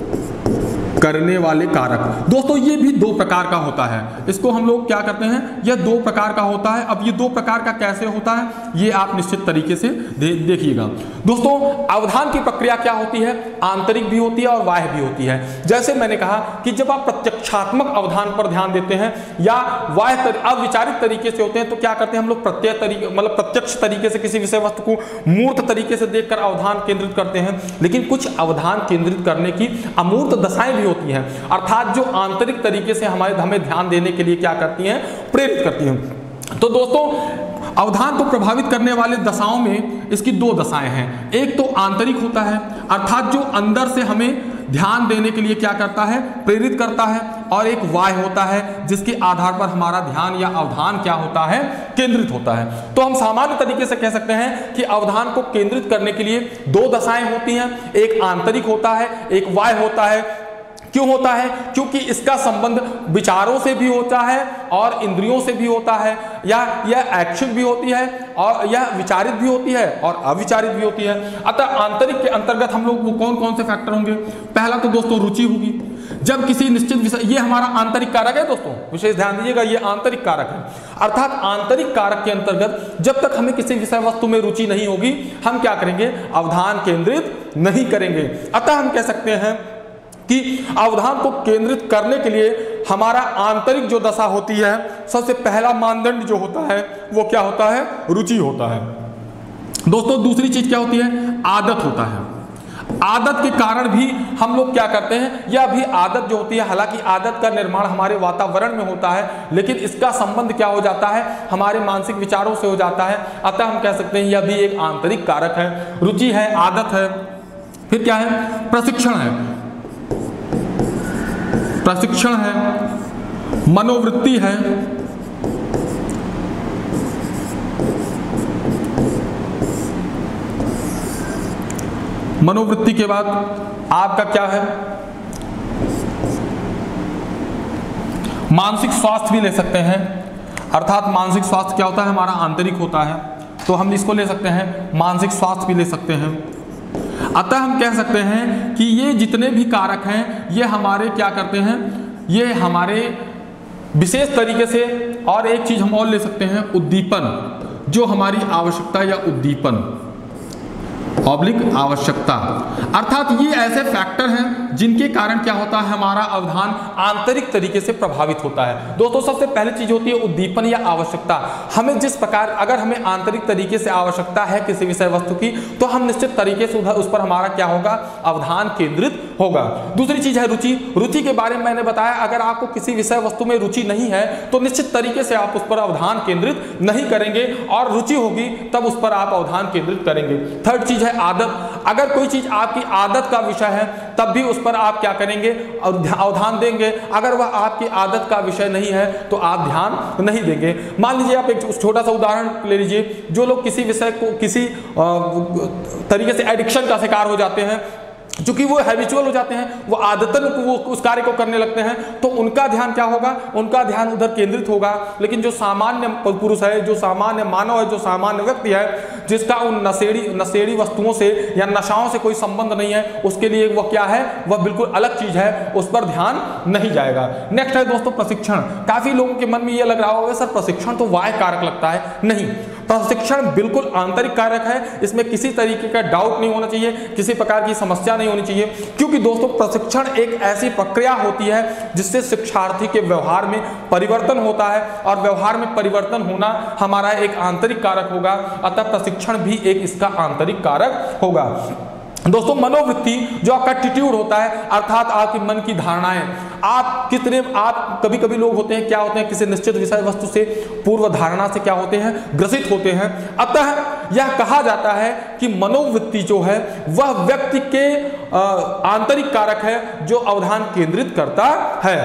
S1: करने वाले कारक। दोस्तों ये भी दो प्रकार का होता है, इसको हम लोग क्या करते हैं, यह दो प्रकार का होता है। अब ये दो प्रकार का कैसे होता है ये आप निश्चित तरीके से दे, देखिएगा। दोस्तों अवधान की प्रक्रिया क्या होती है, आंतरिक भी होती है और बाह्य भी होती है। जैसे मैंने कहा कि जब आप प्रत्यक्षात्मक अवधान पर ध्यान देते हैं या बाह्य अविचारित तरीके से होते हैं तो क्या करते हैं हम लोग, प्रत्यय तरीके मतलब प्रत्यक्ष तरीके से किसी विषय वस्तु को मूर्त तरीके से देखकर अवधान केंद्रित करते हैं। लेकिन कुछ अवधान केंद्रित करने की अमूर्त दशाएं भी होती हैं, अर्थात जो आंतरिक तरीके से हमारे हमें ध्यान देने के लिए क्या करती हैं, प्रेरित करती हैं। तो दोस्तों अवधान को प्रभावित करने वाले दशाओं में इसकी दो दशाएं हैं। एक तो आंतरिक होता है, अर्थात जो अंदर से हमें ध्यान देने के लिए क्या करता है, प्रेरित करता है, और एक बाह्य होता है जिसके आधार पर हमारा ध्यान या अवधान क्या होता है, केंद्रित होता है। तो हम सामान्य तरीके से कह सकते हैं कि अवधान को केंद्रित करने के लिए दो दशाएं होती हैं, एक आंतरिक होता है, एक बाह्य होता है। क्यों होता है, क्योंकि इसका संबंध विचारों से भी होता है और इंद्रियों से भी होता है, या यह ऐच्छिक भी होती है और यह विचारित भी होती है और अविचारित भी होती है। अतः आंतरिक के अंतर्गत हम लोग वो कौन कौन से फैक्टर होंगे, पहला तो दोस्तों रुचि होगी। जब किसी निश्चित विषय, ये हमारा आंतरिक कारक है दोस्तों, विशेष ध्यान दीजिएगा, ये आंतरिक कारक है। अर्थात आंतरिक कारक के अंतर्गत जब तक हमें किसी विषय वस्तु में रुचि नहीं होगी हम क्या करेंगे, अवधान केंद्रित नहीं करेंगे। अतः हम कह सकते हैं कि अवधान को केंद्रित करने के लिए हमारा आंतरिक जो दशा होती है, सबसे पहला मानदंड जो होता है वो क्या होता है, रुचि होता है। दोस्तों दूसरी चीज क्या होती है, आदत होता है। आदत के कारण भी हम लोग क्या करते हैं, यह भी आदत जो होती है, हालांकि आदत का निर्माण हमारे वातावरण में होता है, लेकिन इसका संबंध क्या हो जाता है, हमारे मानसिक विचारों से हो जाता है। अतः हम कह सकते हैं यह भी एक आंतरिक कारक है। रुचि है, आदत है, फिर क्या है, प्रशिक्षण है, प्रशिक्षण है, मनोवृत्ति है, मनोवृत्ति के बाद आपका क्या है, मानसिक स्वास्थ्य भी ले सकते हैं। अर्थात मानसिक स्वास्थ्य क्या होता है, हमारा आंतरिक होता है, तो हम इसको ले सकते हैं, मानसिक स्वास्थ्य भी ले सकते हैं। अतः हम कह सकते हैं कि ये जितने भी कारक हैं ये हमारे क्या करते हैं, ये हमारे विशेष तरीके से। और एक चीज हम और ले सकते हैं, उद्दीपन, जो हमारी आवश्यकता या उद्दीपन ऑब्लिक आवश्यकता, अर्थात ये ऐसे फैक्टर हैं जिनके कारण क्या होता है, हमारा अवधान आंतरिक तरीके से प्रभावित होता है। दोस्तों सबसे पहली चीज होती है उद्दीपन या आवश्यकता। हमें जिस प्रकार, अगर हमें आंतरिक तरीके से आवश्यकता है किसी विषय वस्तु की, तो हम निश्चित तरीके से उस पर हमारा क्या होगा, अवधान केंद्रित होगा। दूसरी चीज है रुचि। रुचि के बारे में मैंने बताया, अगर आपको किसी विषय वस्तु में रुचि नहीं है तो निश्चित तरीके से आप उस पर अवधान केंद्रित नहीं करेंगे, और रुचि होगी तब उस पर आप अवधान केंद्रित करेंगे। थर्ड चीज है आदत। अगर कोई चीज आपकी आदत का विषय है तब भी उस पर आप क्या करेंगे, अवधान देंगे। अगर वह आपकी आदत का विषय नहीं है तो आप ध्यान नहीं देंगे। मान लीजिए आप एक छोटा सा उदाहरण ले लीजिए, जो लोग किसी विषय को किसी तरीके से एडिक्शन का शिकार हो जाते हैं, चूंकि वो हैबिचुअल हो जाते हैं, वो आदतन वो उस कार्य को करने लगते हैं, तो उनका ध्यान क्या होगा, उनका ध्यान उधर केंद्रित होगा। लेकिन जो सामान्य पुरुष है, जो सामान्य मानव है, जो सामान्य व्यक्ति है, जिसका उन नशेड़ी नशेड़ी वस्तुओं से या नशाओं से कोई संबंध नहीं है, उसके लिए वह क्या है, वह बिल्कुल अलग चीज है, उस पर ध्यान नहीं जाएगा। नेक्स्ट है दोस्तों प्रशिक्षण। काफी लोगों के मन में यह लग रहा होगा सर प्रशिक्षण तो वाह्य कारक लगता है। नहीं, प्रशिक्षण बिल्कुल आंतरिक कारक है, इसमें किसी तरीके का डाउट नहीं होना चाहिए, किसी प्रकार की समस्या नहीं होनी चाहिए। क्योंकि दोस्तों प्रशिक्षण एक ऐसी प्रक्रिया होती है जिससे शिक्षार्थी के व्यवहार में परिवर्तन होता है, और व्यवहार में परिवर्तन होना हमारा एक आंतरिक कारक होगा, अतः प्रशिक्षण भी एक इसका आंतरिक कारक होगा। दोस्तों मनोवृत्ति, जो आपका एटीट्यूड होता है, अर्थात आपके मन की धारणाएं, आप कितने, आप कभी कभी लोग होते हैं क्या होते हैं, किसी निश्चित विषय वस्तु से पूर्व धारणा से क्या होते हैं, ग्रसित होते हैं। अतः यह कहा जाता है कि मनोवृत्ति जो है वह व्यक्ति के आंतरिक कारक है जो अवधान केंद्रित करता है।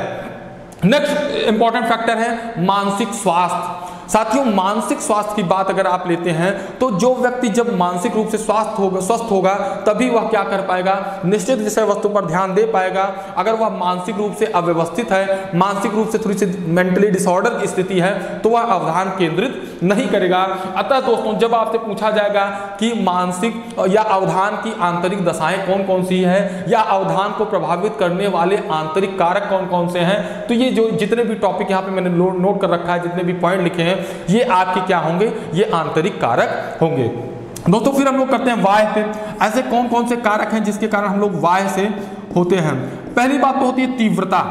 S1: नेक्स्ट इंपॉर्टेंट फैक्टर है मानसिक स्वास्थ्य। साथियों मानसिक स्वास्थ्य की बात अगर आप लेते हैं तो जो व्यक्ति जब मानसिक रूप से स्वास्थ्य होगा स्वस्थ होगा तभी वह क्या कर पाएगा, निश्चित विषय वस्तु पर ध्यान दे पाएगा। अगर वह मानसिक रूप से अव्यवस्थित है, मानसिक रूप से थोड़ी सी मेंटली डिसऑर्डर की स्थिति है, तो वह अवधान केंद्रित नहीं करेगा। अतः दोस्तों जब आपसे पूछा जाएगा कि मानसिक या अवधान की आंतरिक दशाएं कौन कौन सी है, या अवधान को प्रभावित करने वाले आंतरिक कारक कौन कौन से हैं, तो ये जो जितने भी टॉपिक यहाँ पे मैंने नोट कर रखा है, जितने भी पॉइंट लिखे हैं, ये आपके क्या होंगे, ये आंतरिक कारक होंगे। दोस्तों फिर हम लोग करते हैं वाह्य पे। ऐसे कौन कौन से कारक हैं जिसके कारण हम लोग वाह्य से होते हैं। पहली बात तो होती है तीव्रता।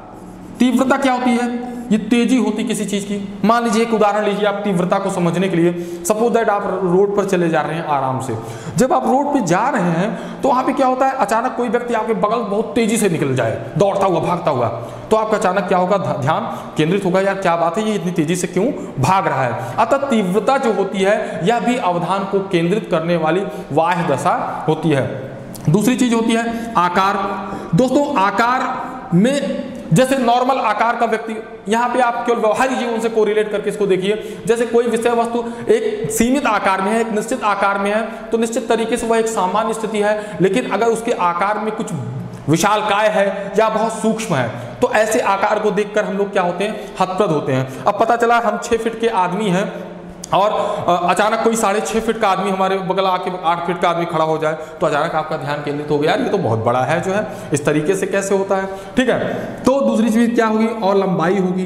S1: तीव्रता क्या होती है, ये तेजी होती किसी चीज की। मान लीजिए एक उदाहरण लीजिए आप तीव्रता को समझने के लिए। सपोज दैट आप रोड पर चले जा रहे हैं आराम से। जब आप रोड पे जा रहे हैं तो वहां पे क्या होता है, अचानक कोई व्यक्ति आपके बगल बहुत तेजी से निकल जाए, दौड़ता हुआ भागता हुआ, तो आपका अचानक क्या होगा, ध्यान केंद्रित होगा, यार क्या बात है, ये इतनी तेजी से क्यों भाग रहा है। अतः तीव्रता जो होती है यह भी अवधान को केंद्रित करने वाली वाह्य दशा होती है। दूसरी चीज होती है आकार। दोस्तों आकार में जैसे नॉर्मल आकार का व्यक्ति, यहाँ पे आप केवल व्यवहारिक जीवन से कोरिलेट करके इसको देखिए। जैसे कोई विषय वस्तु एक सीमित आकार में है, एक निश्चित आकार में है, तो निश्चित तरीके से वह एक सामान्य स्थिति है। लेकिन अगर उसके आकार में कुछ विशालकाय है या बहुत सूक्ष्म है, तो ऐसे आकार को देखकर हम लोग क्या होते हैं, हतप्रद होते हैं। अब पता चला हम छह फीट के आदमी हैं और अचानक कोई साढ़े छः फीट का आदमी हमारे बगल आके आठ फीट का आदमी खड़ा हो जाए, तो अचानक आपका ध्यान केंद्रित हो गया, यार ये तो बहुत बड़ा है जो है, इस तरीके से कैसे होता है। ठीक है, तो दूसरी चीज क्या होगी, और लंबाई होगी,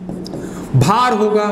S1: भार होगा,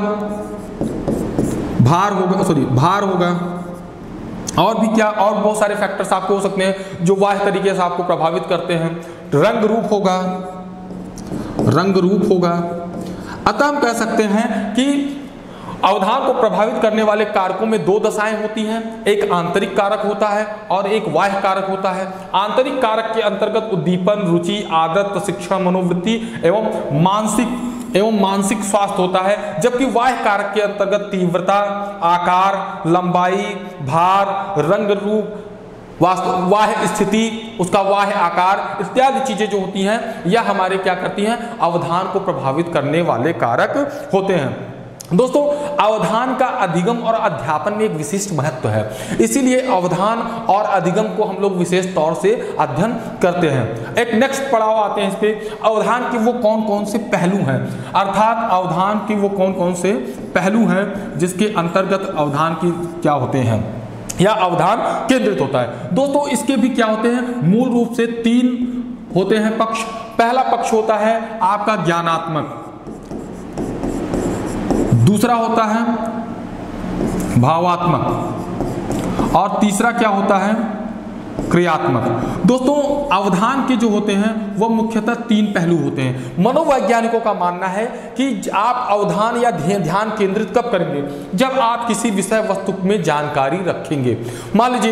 S1: भार होगा सॉरी भार होगा और भी क्या, और बहुत सारे फैक्टर्स आपको हो सकते हैं जो वाह्य तरीके से आपको प्रभावित करते हैं। रंग रूप होगा, रंग रूप होगा। अतः हम कह सकते हैं कि अवधान को प्रभावित करने वाले कारकों में दो दशाएं होती हैं, एक आंतरिक कारक होता है और एक बाह्य कारक होता है। आंतरिक कारक के अंतर्गत उद्दीपन, रुचि, आदत, प्रशिक्षण, मनोवृत्ति एवं मानसिक एवं मानसिक स्वास्थ्य होता है, जबकि बाह्य कारक के अंतर्गत तीव्रता, आकार, लंबाई, भार, रंग रूप, वाह्य स्थिति, उसका वाह्य आकार इत्यादि चीजें जो होती हैं यह हमारे क्या करती हैं, अवधान को प्रभावित करने वाले कारक होते हैं। दोस्तों अवधान का अधिगम और अध्यापन में एक विशिष्ट महत्व है, इसीलिए अवधान और अधिगम को हम लोग विशेष तौर से अध्ययन करते हैं। एक नेक्स्ट पड़ाव आते हैं इस पे, अवधान के वो कौन कौन से पहलू हैं, अर्थात अवधान के वो कौन कौन से पहलू हैं जिसके अंतर्गत अवधान की क्या होते हैं या अवधान केंद्रित होता है। दोस्तों इसके भी क्या होते हैं, मूल रूप से तीन होते हैं पक्ष। पहला पक्ष होता है आपका ज्ञानात्मक, दूसरा होता है भावात्मक, और तीसरा क्या होता है, क्रियात्मक। दोस्तों अवधान के जो होते हैं वह मुख्यतः तीन पहलू होते हैं। मनोवैज्ञानिकों का मानना है कि आप अवधान या ध्यान केंद्रित कब करेंगे, जब आप किसी विषय वस्तु में जानकारी रखेंगे। मान लीजिए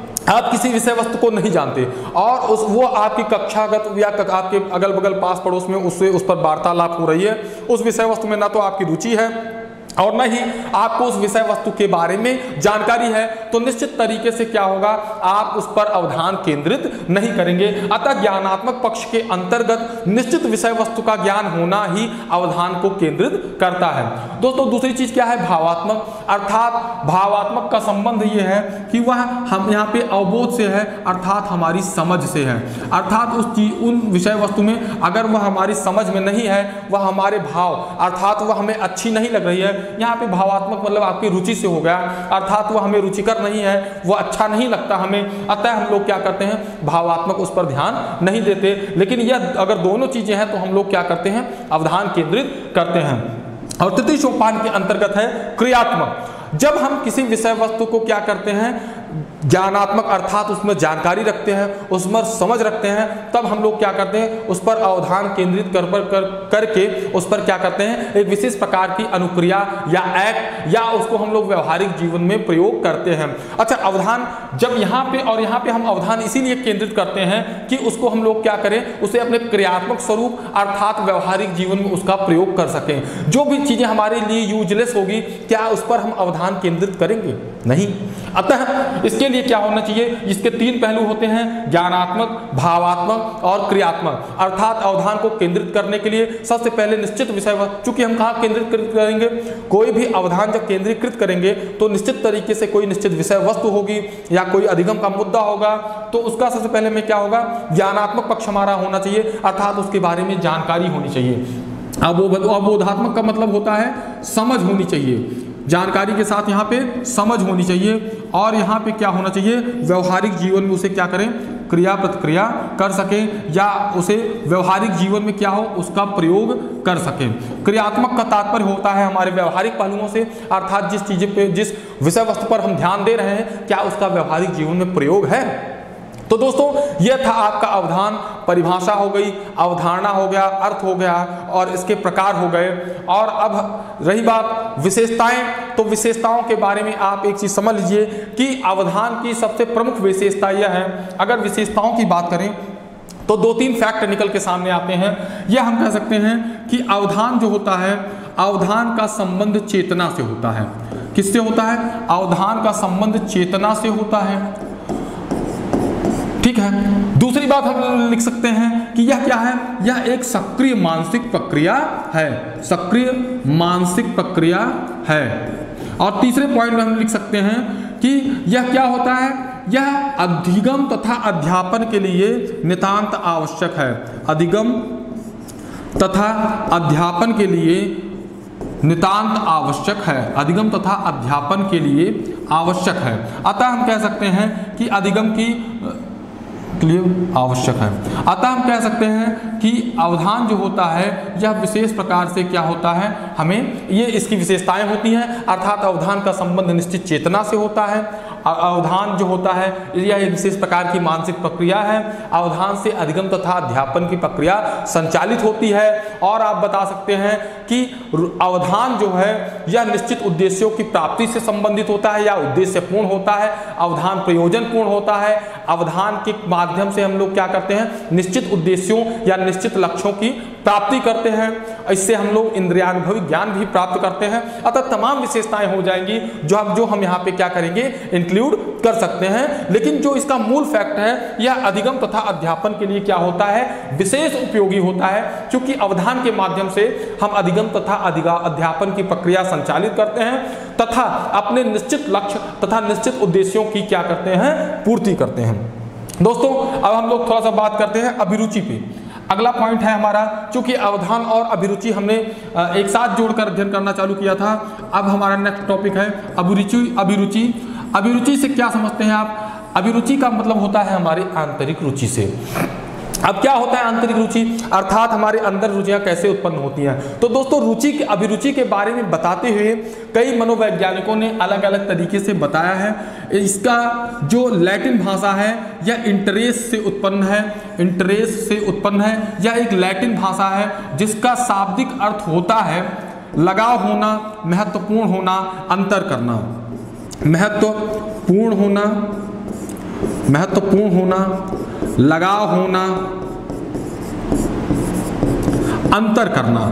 S1: आप किसी विषय वस्तु को नहीं जानते और उस वो आपकी कक्षागत या आपके अगल बगल पास पड़ोस में उससे उस पर वार्तालाप हो रही है, उस विषय वस्तु में ना तो आपकी रुचि है और न ही आपको उस विषय वस्तु के बारे में जानकारी है, तो निश्चित तरीके से क्या होगा, आप उस पर अवधान केंद्रित नहीं करेंगे। अतः ज्ञानात्मक पक्ष के अंतर्गत निश्चित विषय वस्तु का ज्ञान होना ही अवधान को केंद्रित करता है। दोस्तों दूसरी चीज क्या है, भावात्मक, अर्थात भावात्मक का संबंध ये है कि वह हम यहाँ पे अवबोध से है, अर्थात हमारी समझ से है। अर्थात उस चीज उन विषय वस्तु में अगर वह हमारी समझ में नहीं है, वह हमारे भाव अर्थात वह हमें अच्छी नहीं लग रही है, यहाँ पे भावात्मक मतलब आपकी रुचि से हो गया, अर्थात वह हमें रुचिकर नहीं है, वो अच्छा नहीं लगता हमें, अतः हम लोग क्या करते हैं, भावात्मक उस पर ध्यान नहीं देते। लेकिन यह अगर दोनों चीजें हैं तो हम लोग क्या करते हैं, अवधान केंद्रित करते हैं। और तृतीय सोपान के अंतर्गत है क्रियात्मक। जब हम किसी विषय वस्तु को क्या करते हैं, ज्ञानात्मक अर्थात उसमें जानकारी रखते हैं, उसमें समझ रखते हैं, तब हम लोग क्या करते हैं, उस पर अवधान केंद्रित कर पर कर करके उस पर क्या करते हैं, एक विशेष प्रकार की अनुक्रिया या एक्ट या उसको हम लोग व्यवहारिक जीवन में प्रयोग करते हैं। अच्छा, अवधान जब यहाँ पे और यहाँ पे हम अवधान इसीलिए केंद्रित करते हैं कि उसको हम लोग क्या करें, उसे अपने क्रियात्मक स्वरूप अर्थात व्यवहारिक जीवन में उसका प्रयोग कर सकें। जो भी चीजें हमारे लिए यूजलेस होगी, क्या उस पर हम अवधान केंद्रित करेंगे? नहीं। अतः इसके लिए क्या होना चाहिए, इसके तीन पहलू होते हैं, ज्ञानात्मक, भावात्मक और क्रियात्मक। अर्थात अवधान को केंद्रित करने के लिए सबसे पहले निश्चित विषय वस्तु, चूंकि हम कहाँ केंद्रित करेंगे, कोई भी अवधान जब केंद्रीकृत करेंगे तो निश्चित तरीके से कोई निश्चित विषय वस्तु होगी या कोई अधिगम का मुद्दा होगा, तो उसका सबसे पहले में क्या होगा, ज्ञानात्मक पक्ष हमारा होना चाहिए, अर्थात उसके बारे में जानकारी होनी चाहिए। अवबोधात्मक का मतलब होता है समझ होनी चाहिए, जानकारी के साथ यहाँ पे समझ होनी चाहिए, और यहाँ पे क्या होना चाहिए, व्यवहारिक जीवन में उसे क्या करें, क्रिया प्रतिक्रिया कर सकें या उसे व्यवहारिक जीवन में क्या हो, उसका प्रयोग कर सकें। क्रियात्मक का तात्पर्य होता है हमारे व्यवहारिक पहलुओं से, अर्थात जिस चीज़ पे जिस विषय वस्तु पर हम ध्यान दे रहे हैं, क्या उसका व्यवहारिक जीवन में प्रयोग है। तो दोस्तों यह था आपका अवधान, परिभाषा हो गई, अवधारणा हो गया, अर्थ हो गया और इसके प्रकार हो गए। और अब रही बात विशेषताएं, तो विशेषताओं के बारे में आप एक चीज समझ लीजिए कि अवधान की सबसे प्रमुख विशेषता यह है, अगर विशेषताओं की बात करें तो दो तीन फैक्ट निकल के सामने आते हैं। यह हम कह सकते हैं कि अवधान जो होता है, अवधान का संबंध चेतना से होता है। किससे होता है? अवधान का संबंध चेतना से होता है। ठीक है। दूसरी बात हम लिख सकते हैं कि यह क्या है, यह एक सक्रिय मानसिक प्रक्रिया है, सक्रिय मानसिक प्रक्रिया है। और तीसरे पॉइंट में हम लिख सकते हैं कि यह क्या होता है, यह अधिगम तथा अध्यापन के लिए नितांत आवश्यक है। अधिगम तथा अध्यापन के लिए नितांत आवश्यक है, अधिगम तथा अध्यापन के लिए आवश्यक है। अतः हम कह सकते हैं कि अधिगम की लिए आवश्यक है। अतः हम कह सकते हैं कि अवधान जो होता है यह विशेष प्रकार से क्या होता है, हमें ये इसकी विशेषताएं होती हैं, अर्थात अवधान का संबंध निश्चित चेतना से होता है। अवधान जो होता है यह एक विशेष प्रकार की मानसिक प्रक्रिया है। अवधान से अधिगम तथा अध्यापन की प्रक्रिया संचालित होती है। और आप बता सकते हैं कि अवधान जो है यह निश्चित उद्देश्यों की प्राप्ति से संबंधित होता है या उद्देश्यपूर्ण होता है। अवधान प्रयोजनपूर्ण होता है। अवधान के माध्यम से हम लोग क्या करते हैं, निश्चित उद्देश्यों या निश्चित लक्ष्यों की प्राप्ति करते हैं। इससे हम लोग इंद्रियानुभवी ज्ञान भी प्राप्त करते हैं। अतः तमाम विशेषताएं हो जाएंगी जो हम जो हम यहाँ पे क्या करेंगे, इंक्लूड कर सकते हैं। लेकिन जो इसका मूल फैक्ट है यह अधिगम तथा अध्यापन के लिए क्या होता है, विशेष उपयोगी होता है, क्योंकि अवधान के माध्यम से हम अधिगम तथा अध्यापन की प्रक्रिया संचालित करते हैं तथा अपने निश्चित लक्ष्य तथा निश्चित उद्देश्यों की क्या करते हैं, पूर्ति करते हैं। दोस्तों अब हम लोग थोड़ा सा बात करते हैं अभिरुचि पे। अगला पॉइंट है हमारा, चूंकि अवधान और अभिरुचि हमने एक साथ जोड़कर अध्ययन करना चालू किया था, अब हमारा नेक्स्ट टॉपिक है अभिरुचि। अभिरुचि अभिरुचि से क्या समझते हैं आप? अभिरुचि का मतलब होता है हमारी आंतरिक रुचि से। अब क्या होता है आंतरिक रुचि, अर्थात हमारे अंदर रुचियां कैसे उत्पन्न होती हैं। तो दोस्तों रुचि की अभिरुचि के बारे में बताते हुए कई मनोवैज्ञानिकों ने अलग अलग तरीके से बताया है। इसका जो लैटिन भाषा है यह इंटरेस्ट से उत्पन्न है, इंटरेस्ट से उत्पन्न है। यह एक लैटिन भाषा है जिसका शाब्दिक अर्थ होता है लगाव होना, महत्वपूर्ण होना, अंतर करना। महत्वपूर्ण होना, महत्वपूर्ण होना, लगाव होना, अंतर करना,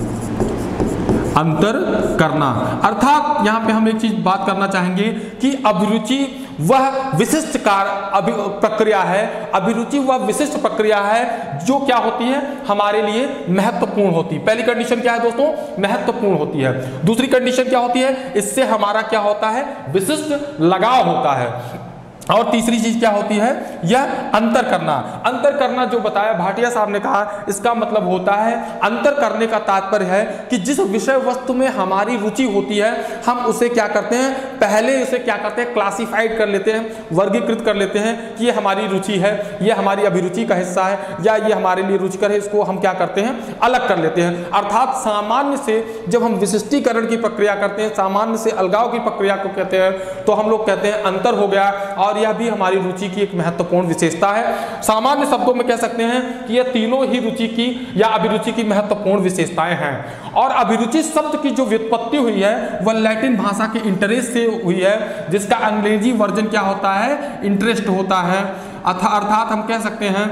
S1: अंतर करना। अर्थात यहां पे हम एक चीज बात करना चाहेंगे कि अभिरुचि वह विशिष्ट कार्य प्रक्रिया है, अभिरुचि वह विशिष्ट प्रक्रिया है जो क्या होती है हमारे लिए महत्वपूर्ण होती है। पहली कंडीशन क्या है दोस्तों, महत्वपूर्ण होती है। दूसरी कंडीशन क्या होती है, इससे हमारा क्या होता है, विशिष्ट लगाव होता है। और तीसरी चीज क्या होती है, यह अंतर करना। अंतर करना जो बताया भाटिया साहब ने कहा, इसका मतलब होता है अंतर करने का तात्पर्य है कि जिस विषय वस्तु में हमारी रुचि होती है हम उसे क्या करते हैं, पहले उसे क्या करते हैं, क्लासिफाइड कर लेते हैं, वर्गीकृत कर लेते हैं कि ये हमारी रुचि है, ये हमारी अभिरुचि का हिस्सा है, या ये हमारे लिए रुचिकर है, इसको हम क्या करते हैं, अलग कर लेते हैं। अर्थात सामान्य से जब हम विशिष्टीकरण की प्रक्रिया करते हैं, सामान्य से अलगाव की प्रक्रिया को कहते हैं, तो हम लोग कहते हैं अंतर हो गया। और यह भी हमारी रुचि की एक महत्वपूर्ण विशेषता है। सामान्य शब्दों में कह सकते हैं कि ये तीनों ही रुचि की या अभिरुचि की महत्वपूर्ण विशेषताएं हैं। और अभिरुचि शब्द की जो व्युत्पत्ति हुई है वह लैटिन भाषा के इंटरेस्ट से हुई है, जिसका अंग्रेजी वर्जन क्या होता है, इंटरेस्ट होता है। अर्थात हम कह सकते हैं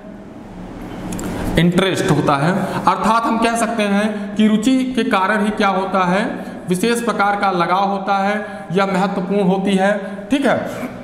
S1: इंटरेस्ट होता है। अर्थात हम कह सकते हैं कि रुचि के कारण ही क्या होता है, विशेष प्रकार का लगाव होता है या महत्वपूर्ण होती है। ठीक है,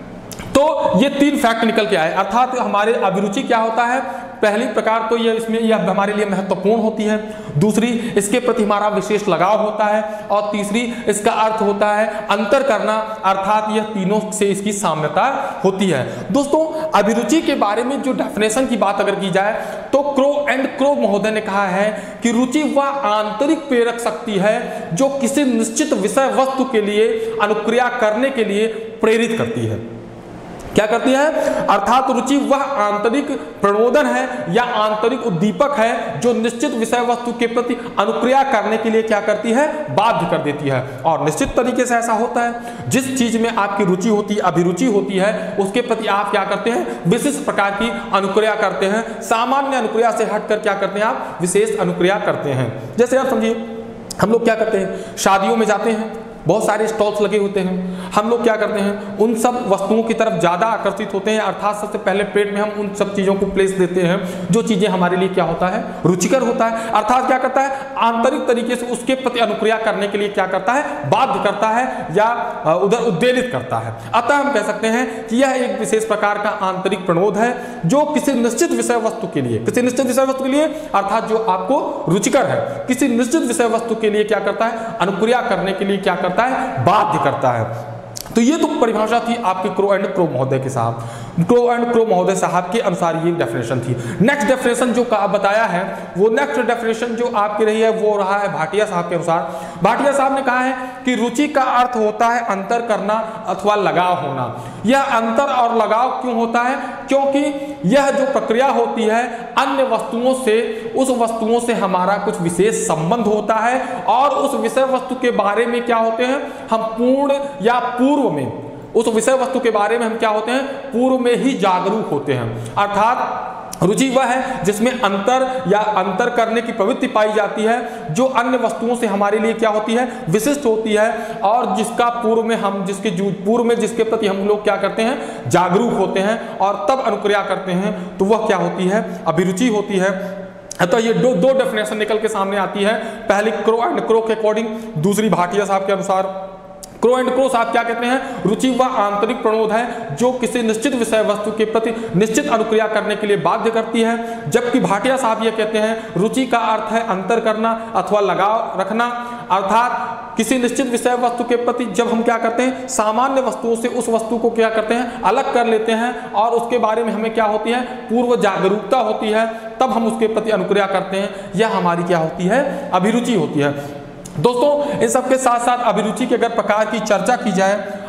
S1: तो ये तीन फैक्ट निकल के आए। अर्थात हमारे अभिरुचि क्या होता है, पहली प्रकार तो ये इसमें यह हमारे लिए महत्वपूर्ण होती है, दूसरी इसके प्रति हमारा विशेष लगाव होता है, और तीसरी इसका अर्थ होता है अंतर करना। अर्थात यह तीनों से इसकी साम्यता होती है। दोस्तों अभिरुचि के बारे में जो डेफिनेशन की बात अगर की जाए तो क्रो एंड क्रो महोदय ने कहा है कि रुचि वह आंतरिक प्रेरक शक्ति है जो किसी निश्चित विषय वस्तु के लिए अनुक्रिया करने के लिए प्रेरित करती है। क्या करती है, अर्थात रुचि वह आंतरिक प्रणोदन है या आंतरिक उद्दीपक है जो निश्चित विषय वस्तु के प्रति अनुक्रिया करने के लिए क्या करती है, बाध्य कर देती है। और निश्चित तरीके से ऐसा होता है, जिस चीज में आपकी रुचि होती है, अभिरुचि होती है, उसके प्रति आप क्या करते हैं, विशिष्ट प्रकार की अनुक्रिया करते हैं। सामान्य अनुक्रिया से हटकर क्या करते हैं, आप विशेष अनुक्रिया करते हैं। जैसे आप समझिए, हम लोग क्या करते हैं, शादियों में जाते हैं, बहुत सारे स्टॉल्स लगे होते हैं, हम लोग क्या करते हैं, उन सब वस्तुओं की तरफ ज़्यादा आकर्षित होते हैं। अर्थात सबसे पहले पेट में हम उन सब चीज़ों को प्लेस देते हैं जो चीज़ें हमारे लिए क्या होता है, रुचिकर होता है। अर्थात क्या करता है, आंतरिक तरीके से उसके प्रति अनुक्रिया करने के लिए क्या करता है, बाध्य करता है या उधर उद्वेलित करता है। अतः हम कह सकते हैं कि यह एक विशेष प्रकार का आंतरिक प्रणोद है जो किसी निश्चित विषय वस्तु के लिए, किसी निश्चित विषय वस्तु के लिए अर्थात जो आपको रुचिकर है, किसी निश्चित विषय वस्तु के लिए क्या करता है, अनुक्रिया करने के लिए क्या करता है, बाध्य करता है। तो ये तो परिभाषा थी आपके क्रो एंड क्रो महोदय के साहब, क्रो एंड क्रो महोदय साहब के अनुसार ये डेफिनेशन थी। नेक्स्ट डेफिनेशन जो बताया है वो नेक्स्ट डेफिनेशन जो आपकी रही है वो रहा है भाटिया साहब के अनुसार। भाटिया साहब ने कहा है कि रुचि का अर्थ होता है अंतर करना अथवा लगाव होना। यह अंतर और लगाव क्यों होता है, क्योंकि यह जो प्रक्रिया होती है अन्य वस्तुओं से, उस वस्तुओं से हमारा कुछ विशेष संबंध होता है और उस विषय वस्तु के बारे में क्या होते हैं, हम पूर्ण या पूर्व में उस विषय वस्तु के बारे में हम क्या होते हैं, पूर्व में ही जागरूक होते हैं। अर्थात रुचि वह है जिसमें अंतर या अंतर करने की प्रवृत्ति पाई जाती है जो अन्य वस्तुओं से हमारे लिए क्या होती है, विशिष्ट होती है, और जिसका पूर्व में हम जिसके पूर्व में जिसके प्रति हम लोग क्या करते हैं, जागरूक होते हैं और तब अनुक्रिया करते हैं, तो वह क्या होती है, अभिरुचि होती है। तो ये दो दो डेफिनेशन निकल के सामने आती है, पहली क्रो एंड क्रो के अकॉर्डिंग, दूसरी भाटिया साहब के अनुसार। क्रो एंड क्रो साहब क्या कहते हैं, रुचि वह आंतरिक प्रणोद है जो किसी निश्चित विषय वस्तु के प्रति निश्चित अनुक्रिया करने के लिए बाध्य करती है, जबकि भाटिया साहब ये कहते हैं रुचि का अर्थ है अंतर करना अथवा लगाव रखना। अर्थात किसी निश्चित विषय वस्तु के प्रति जब हम क्या करते हैं, सामान्य वस्तुओं से उस वस्तु को क्या करते हैं, अलग कर लेते हैं और उसके बारे में हमें क्या होती है, पूर्व जागरूकता होती है, तब हम उसके प्रति अनुक्रिया करते हैं, यह हमारी क्या होती है, अभिरुचि होती है। दोस्तों इन सब के साथ साथ अभिरुचि के अगर प्रकार की चर्चा की जाए,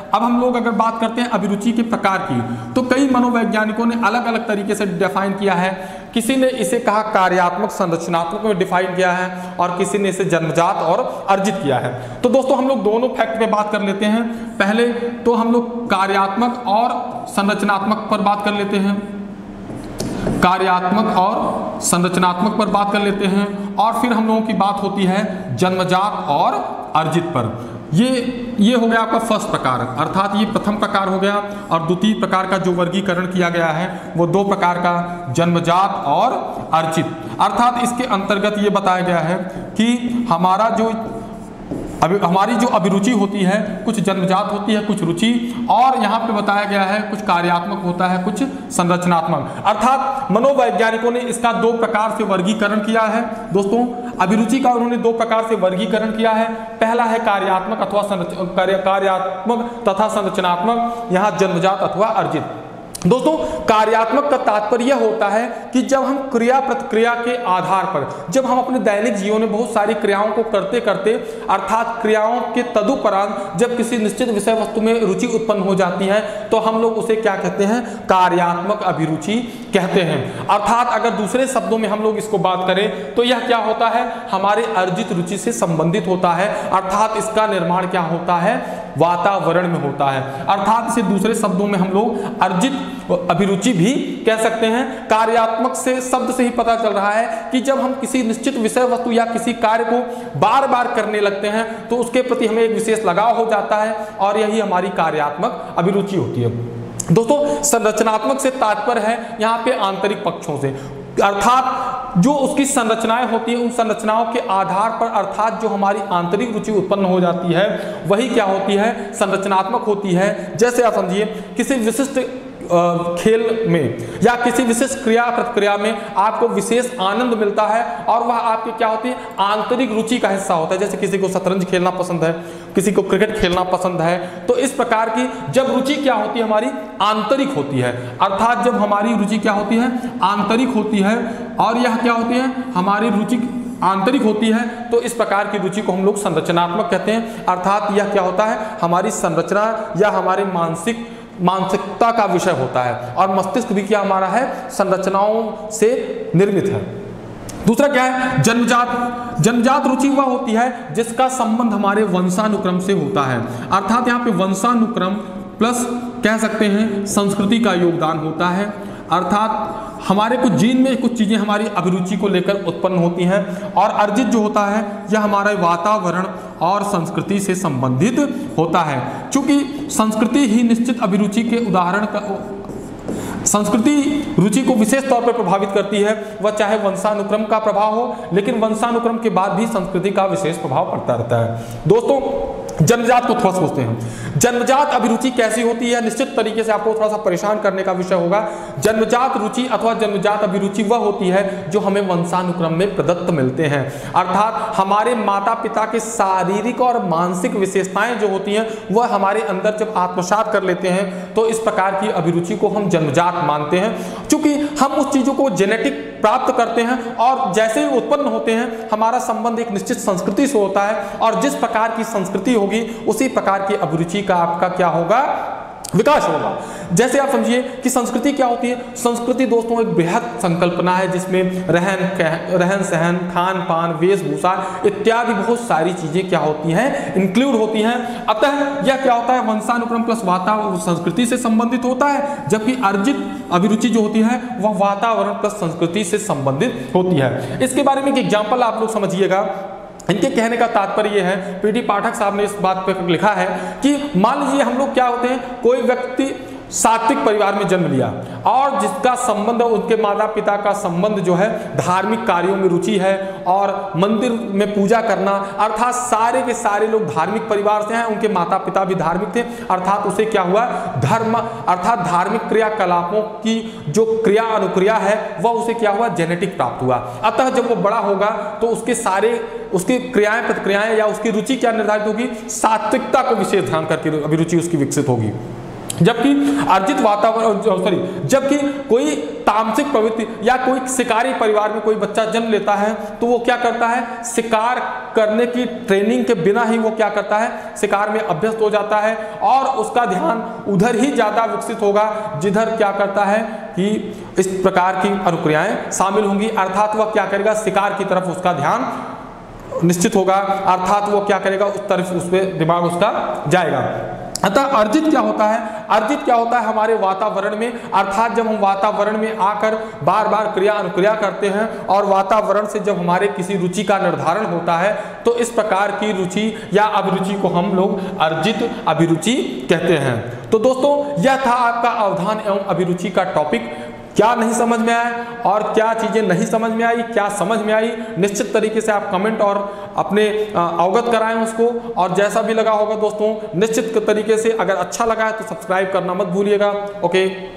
S1: अब हम लोग अगर बात करते हैं अभिरुचि के प्रकार की, तो कई मनोवैज्ञानिकों ने अलग अलग तरीके से डिफाइन किया है। किसी ने इसे कहा कार्यात्मक संरचनात्मक में डिफाइन किया है और किसी ने इसे जन्मजात और अर्जित किया है। तो दोस्तों हम लोग दोनों फैक्ट पे बात कर लेते हैं। पहले तो हम लोग कार्यात्मक और संरचनात्मक पर बात कर लेते हैं, कार्यात्मक और संरचनात्मक पर बात कर लेते हैं, और फिर हम लोगों की बात होती है जन्मजात और अर्जित पर। ये ये हो गया आपका फर्स्ट प्रकार, अर्थात ये प्रथम प्रकार हो गया। और द्वितीय प्रकार का जो वर्गीकरण किया गया है वो दो प्रकार का, जन्मजात और अर्जित। अर्थात इसके अंतर्गत ये बताया गया है कि हमारा जो अभी हमारी जो अभिरुचि होती है कुछ जन्मजात होती है, कुछ रुचि, और यहाँ पे बताया गया है कुछ कार्यात्मक होता है, कुछ संरचनात्मक। अर्थात मनोवैज्ञानिकों ने इसका दो प्रकार से वर्गीकरण किया है। दोस्तों अभिरुचि का उन्होंने दो प्रकार से वर्गीकरण किया है। पहला है कार्यात्मक अथवा कार्यात्मक तथा संरचनात्मक, यहाँ जन्मजात अथवा अर्जित। दोस्तों कार्यात्मक का तात्पर्य होता है कि जब हम क्रिया प्रतिक्रिया के आधार पर, जब हम अपने दैनिक जीवन में बहुत सारी क्रियाओं को करते करते, अर्थात क्रियाओं के तदुपरांत जब किसी निश्चित विषय वस्तु में रुचि उत्पन्न हो जाती है तो हम लोग उसे क्या कहते हैं, कार्यात्मक अभिरुचि कहते हैं। अर्थात अगर दूसरे शब्दों में हम लोग इसको बात करें तो यह क्या होता है, हमारे अर्जित रुचि से संबंधित होता है। अर्थात इसका निर्माण क्या होता है, वातावरण में होता है। अर्थात इसे दूसरे शब्दों में हम लोग अर्जित अभिरुचि भी कह सकते हैं। कार्यात्मक से शब्द से ही पता चल रहा है कि जब हम किसी निश्चित विषय वस्तु या किसी कार्य को बार बार करने लगते हैं तो उसके प्रति हमें एक विशेष लगाव हो जाता है, और यही हमारी कार्यात्मक अभिरुचि होती है। दोस्तों संरचनात्मक से तात्पर्य है यहाँ पे आंतरिक पक्षों से, अर्थात जो उसकी संरचनाएं होती है उन संरचनाओं के आधार पर, अर्थात जो हमारी आंतरिक रुचि उत्पन्न हो जाती है वही क्या होती है, संरचनात्मक होती है। जैसे आप समझिए किसी विशिष्ट खेल में या किसी विशेष क्रिया प्रतिक्रिया में आपको विशेष आनंद मिलता है और वह आपकी क्या होती है, आंतरिक रुचि का हिस्सा होता है। जैसे किसी को शतरंज खेलना पसंद है, किसी को क्रिकेट खेलना पसंद है, तो इस प्रकार की जब रुचि क्या होती है, हमारी आंतरिक होती है। अर्थात जब हमारी रुचि क्या होती है, आंतरिक होती है, और यह क्या होती है, हमारी रुचि आंतरिक होती है, तो इस प्रकार की रुचि को हम लोग संरचनात्मक कहते हैं। अर्थात यह क्या होता है, हमारी संरचना या हमारे मानसिक मानसिकता का विषय होता है, और मस्तिष्क भी क्या हमारा है, संरचनाओं से निर्मित है। दूसरा क्या है, जन्मजात। जन्मजात रुचि वह होती है जिसका संबंध हमारे वंशानुक्रम से होता है। अर्थात यहाँ पे वंशानुक्रम प्लस कह सकते हैं संस्कृति का योगदान होता है। अर्थात हमारे कुछ जीन में कुछ चीजें हमारी अभिरुचि को लेकर उत्पन्न होती हैं, और अर्जित जो होता है यह हमारे वातावरण और संस्कृति से संबंधित होता है। चूंकि संस्कृति ही निश्चित अभिरुचि के उदाहरण का संस्कृति रुचि को विशेष तौर पर प्रभावित करती है, वह चाहे वंशानुक्रम का प्रभाव हो, लेकिन वंशानुक्रम के बाद भी संस्कृति का विशेष प्रभाव पड़ता रहता है। दोस्तों जन्मजात को थोड़ा सोचते हैं, जन्मजात अभिरुचि कैसी होती है, निश्चित तरीके से आपको थोड़ा सा परेशान करने का विषय होगा। जन्मजात रुचि अथवा जन्मजात अभिरुचि वह होती है जो हमें वंशानुक्रम में प्रदत्त मिलते हैं। अर्थात हमारे माता पिता के शारीरिक और मानसिक विशेषताएं जो होती हैं वह हमारे अंदर जब आत्मसात कर लेते हैं तो इस प्रकार की अभिरुचि को हम जन्मजात मानते हैं। चूंकि हम उस चीजों को जेनेटिक प्राप्त करते हैं और जैसे ही उत्पन्न होते हैं हमारा संबंध एक निश्चित संस्कृति से होता है, और जिस प्रकार की संस्कृति होगी उसी प्रकार की अभिरुचि का आपका क्या होगा, विकास होगा। जैसे आप समझिए कि संस्कृति क्या होती है, संस्कृति दोस्तों एक बेहद संकल्पना है जिसमें रहन रहन सहन, खान पान, वेशभूषा इत्यादि बहुत सारी चीजें क्या होती हैं, इंक्लूड होती हैं। अतः यह क्या होता है, वंशानुक्रम प्लस वातावरण संस्कृति से संबंधित होता है, जबकि अर्जित अभिरुचि जो होती है वह वातावरण प्लस संस्कृति से संबंधित होती है। इसके बारे में एक एग्जाम्पल आप लोग समझिएगा। इनके कहने का तात्पर्य यह है, पीटी पाठक साहब ने इस बात पर लिखा है कि मान लीजिए हम लोग क्या होते हैं, कोई व्यक्ति सात्विक परिवार में जन्म लिया और जिसका संबंध, उनके माता पिता का संबंध जो है धार्मिक कार्यों में रुचि है और मंदिर में पूजा करना, अर्थात सारे के सारे लोग धार्मिक परिवार से हैं, उनके माता पिता भी धार्मिक थे, अर्थात उसे क्या हुआ, धर्म अर्थात धार्मिक क्रियाकलापों की जो क्रिया अनुक्रिया है वह उसे क्या हुआ, जेनेटिक प्राप्त हुआ। अतः जब वो बड़ा होगा तो उसके सारे उसकी क्रियाएं प्रतिक्रियाएं या उसकी रुचि क्या निर्धारित होगी, सात्विकता को विशेष ध्यान करके अभिरुचि उसकी विकसित होगी। जबकि अर्जित वातावरण सॉरी जबकि कोई तामसिक प्रवृत्ति या कोई शिकारी परिवार में कोई बच्चा जन्म लेता है तो वो क्या करता है, शिकार करने की ट्रेनिंग के बिना ही वो क्या करता है, शिकार में अभ्यस्त हो जाता है और उसका ध्यान उधर ही ज्यादा विकसित होगा जिधर क्या करता है कि इस प्रकार की अनुक्रियाएं शामिल होंगी, अर्थात वह क्या करेगा, शिकार की तरफ उसका ध्यान निश्चित होगा, अर्थात वो क्या करेगा, उस तरफ उस पे दिमाग उसका जाएगा। अतः अर्जित क्या होता है, अर्जित क्या होता है हमारे वातावरण में, अर्थात जब हम वातावरण में आकर बार बार क्रिया अनुक्रिया करते हैं और वातावरण से जब हमारे किसी रुचि का निर्धारण होता है तो इस प्रकार की रुचि या अभिरुचि को हम लोग अर्जित अभिरुचि कहते हैं। तो दोस्तों यह था आपका अवधान एवं अभिरुचि का टॉपिक। क्या नहीं समझ में आया और क्या चीजें नहीं समझ में आई, क्या समझ में आई, निश्चित तरीके से आप कमेंट और अपने अवगत कराएं उसको, और जैसा भी लगा होगा दोस्तों निश्चित तरीके से अगर अच्छा लगा है तो सब्सक्राइब करना मत भूलिएगा। ओके।